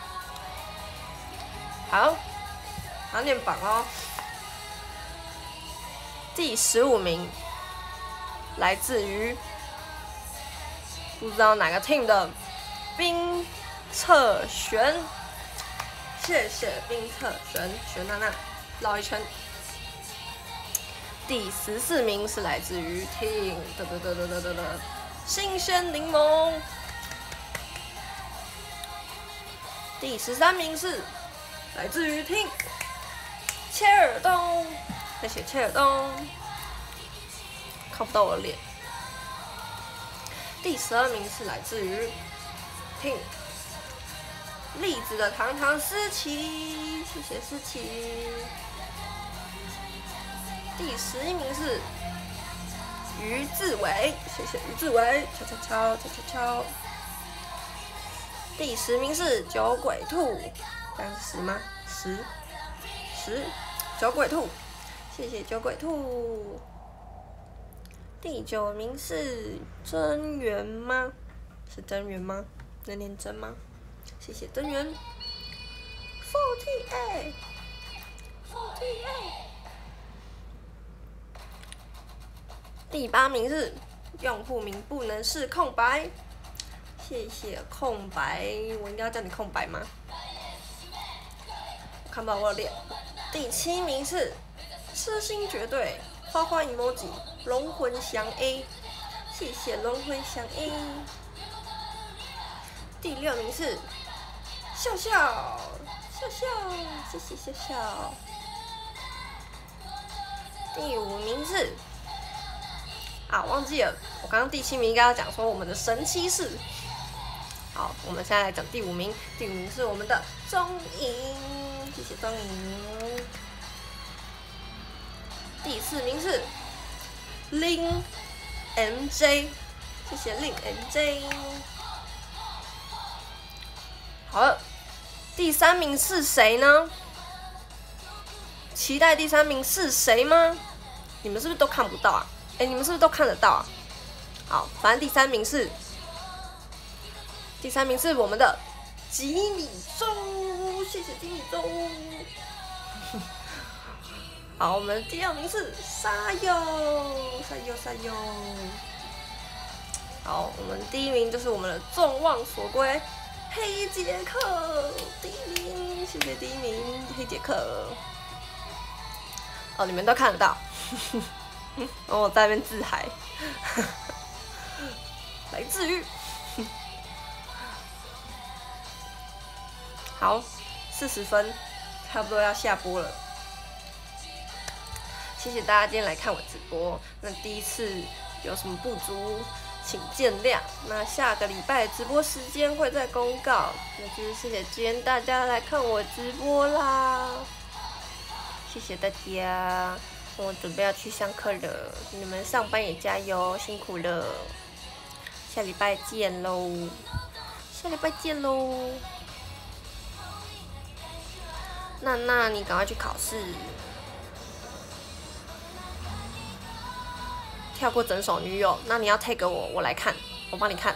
好，要念榜哦。第15名来自于不知道哪个 team 的冰策璇，谢谢冰策璇，璇娜娜绕一圈。第14名是来自于 team 新鲜柠檬。第13名是来自于 team 切尔东，谢谢切尔东，看不到我的脸。第12名是来自于 team 栗子的糖糖思琪，谢谢思琪。第11名是于志伟，谢谢于志伟，敲敲敲敲敲敲。第10名是酒鬼兔，这样是10吗？10，酒鬼兔，谢谢酒鬼兔。第9名是真源吗？是真源吗？能念真吗？谢谢真源。48。第8名是用户名不能是空白，谢谢空白，我应该要叫你空白吗？看不到我的脸。第7名是痴心绝对，花花 emoji 龙魂翔 A， 谢谢龙魂翔 A。第6名是笑笑，谢谢笑笑。第5名是忘记了，我刚刚第7名应该要讲说我们的神骑士。好，我们现在来讲第5名，第5名是我们的钟颖，谢谢钟颖。第4名是Lin MJ， 谢谢Lin MJ。好了，第3名是谁呢？期待第3名是谁吗？你们是不是都看不到啊？你们是不是都看得到啊？好，反正第3名是我们的吉米周，谢谢吉米周。好，我们第2名是沙柚。好，我们第1名就是我们的众望所归黑杰克，第1名，谢谢第1名黑杰克。你们都看得到。然后我在那边自嗨，来自于好40分，差不多要下播了。谢谢大家今天来看我直播，那第一次有什么不足，请见谅。那下个礼拜直播时间会再公告。那就是谢谢今天大家来看我直播啦，谢谢大家。我准备要去上课了，你们上班也加油，辛苦了。下礼拜见喽！那你赶快去考试，跳过整首女友，那你要 tag 我来看，我帮你看。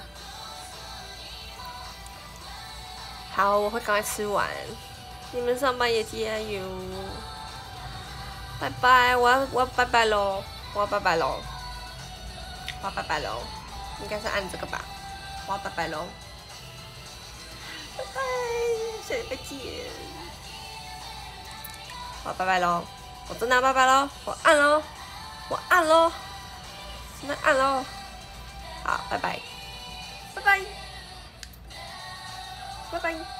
好，我会赶快吃完。你们上班也加油。拜拜，我要拜拜喽！应该是按这个吧。我要拜拜喽！拜拜，下礼拜见。我要拜拜喽！我真的要拜拜喽！我按喽！真的按喽！好，拜拜，拜拜。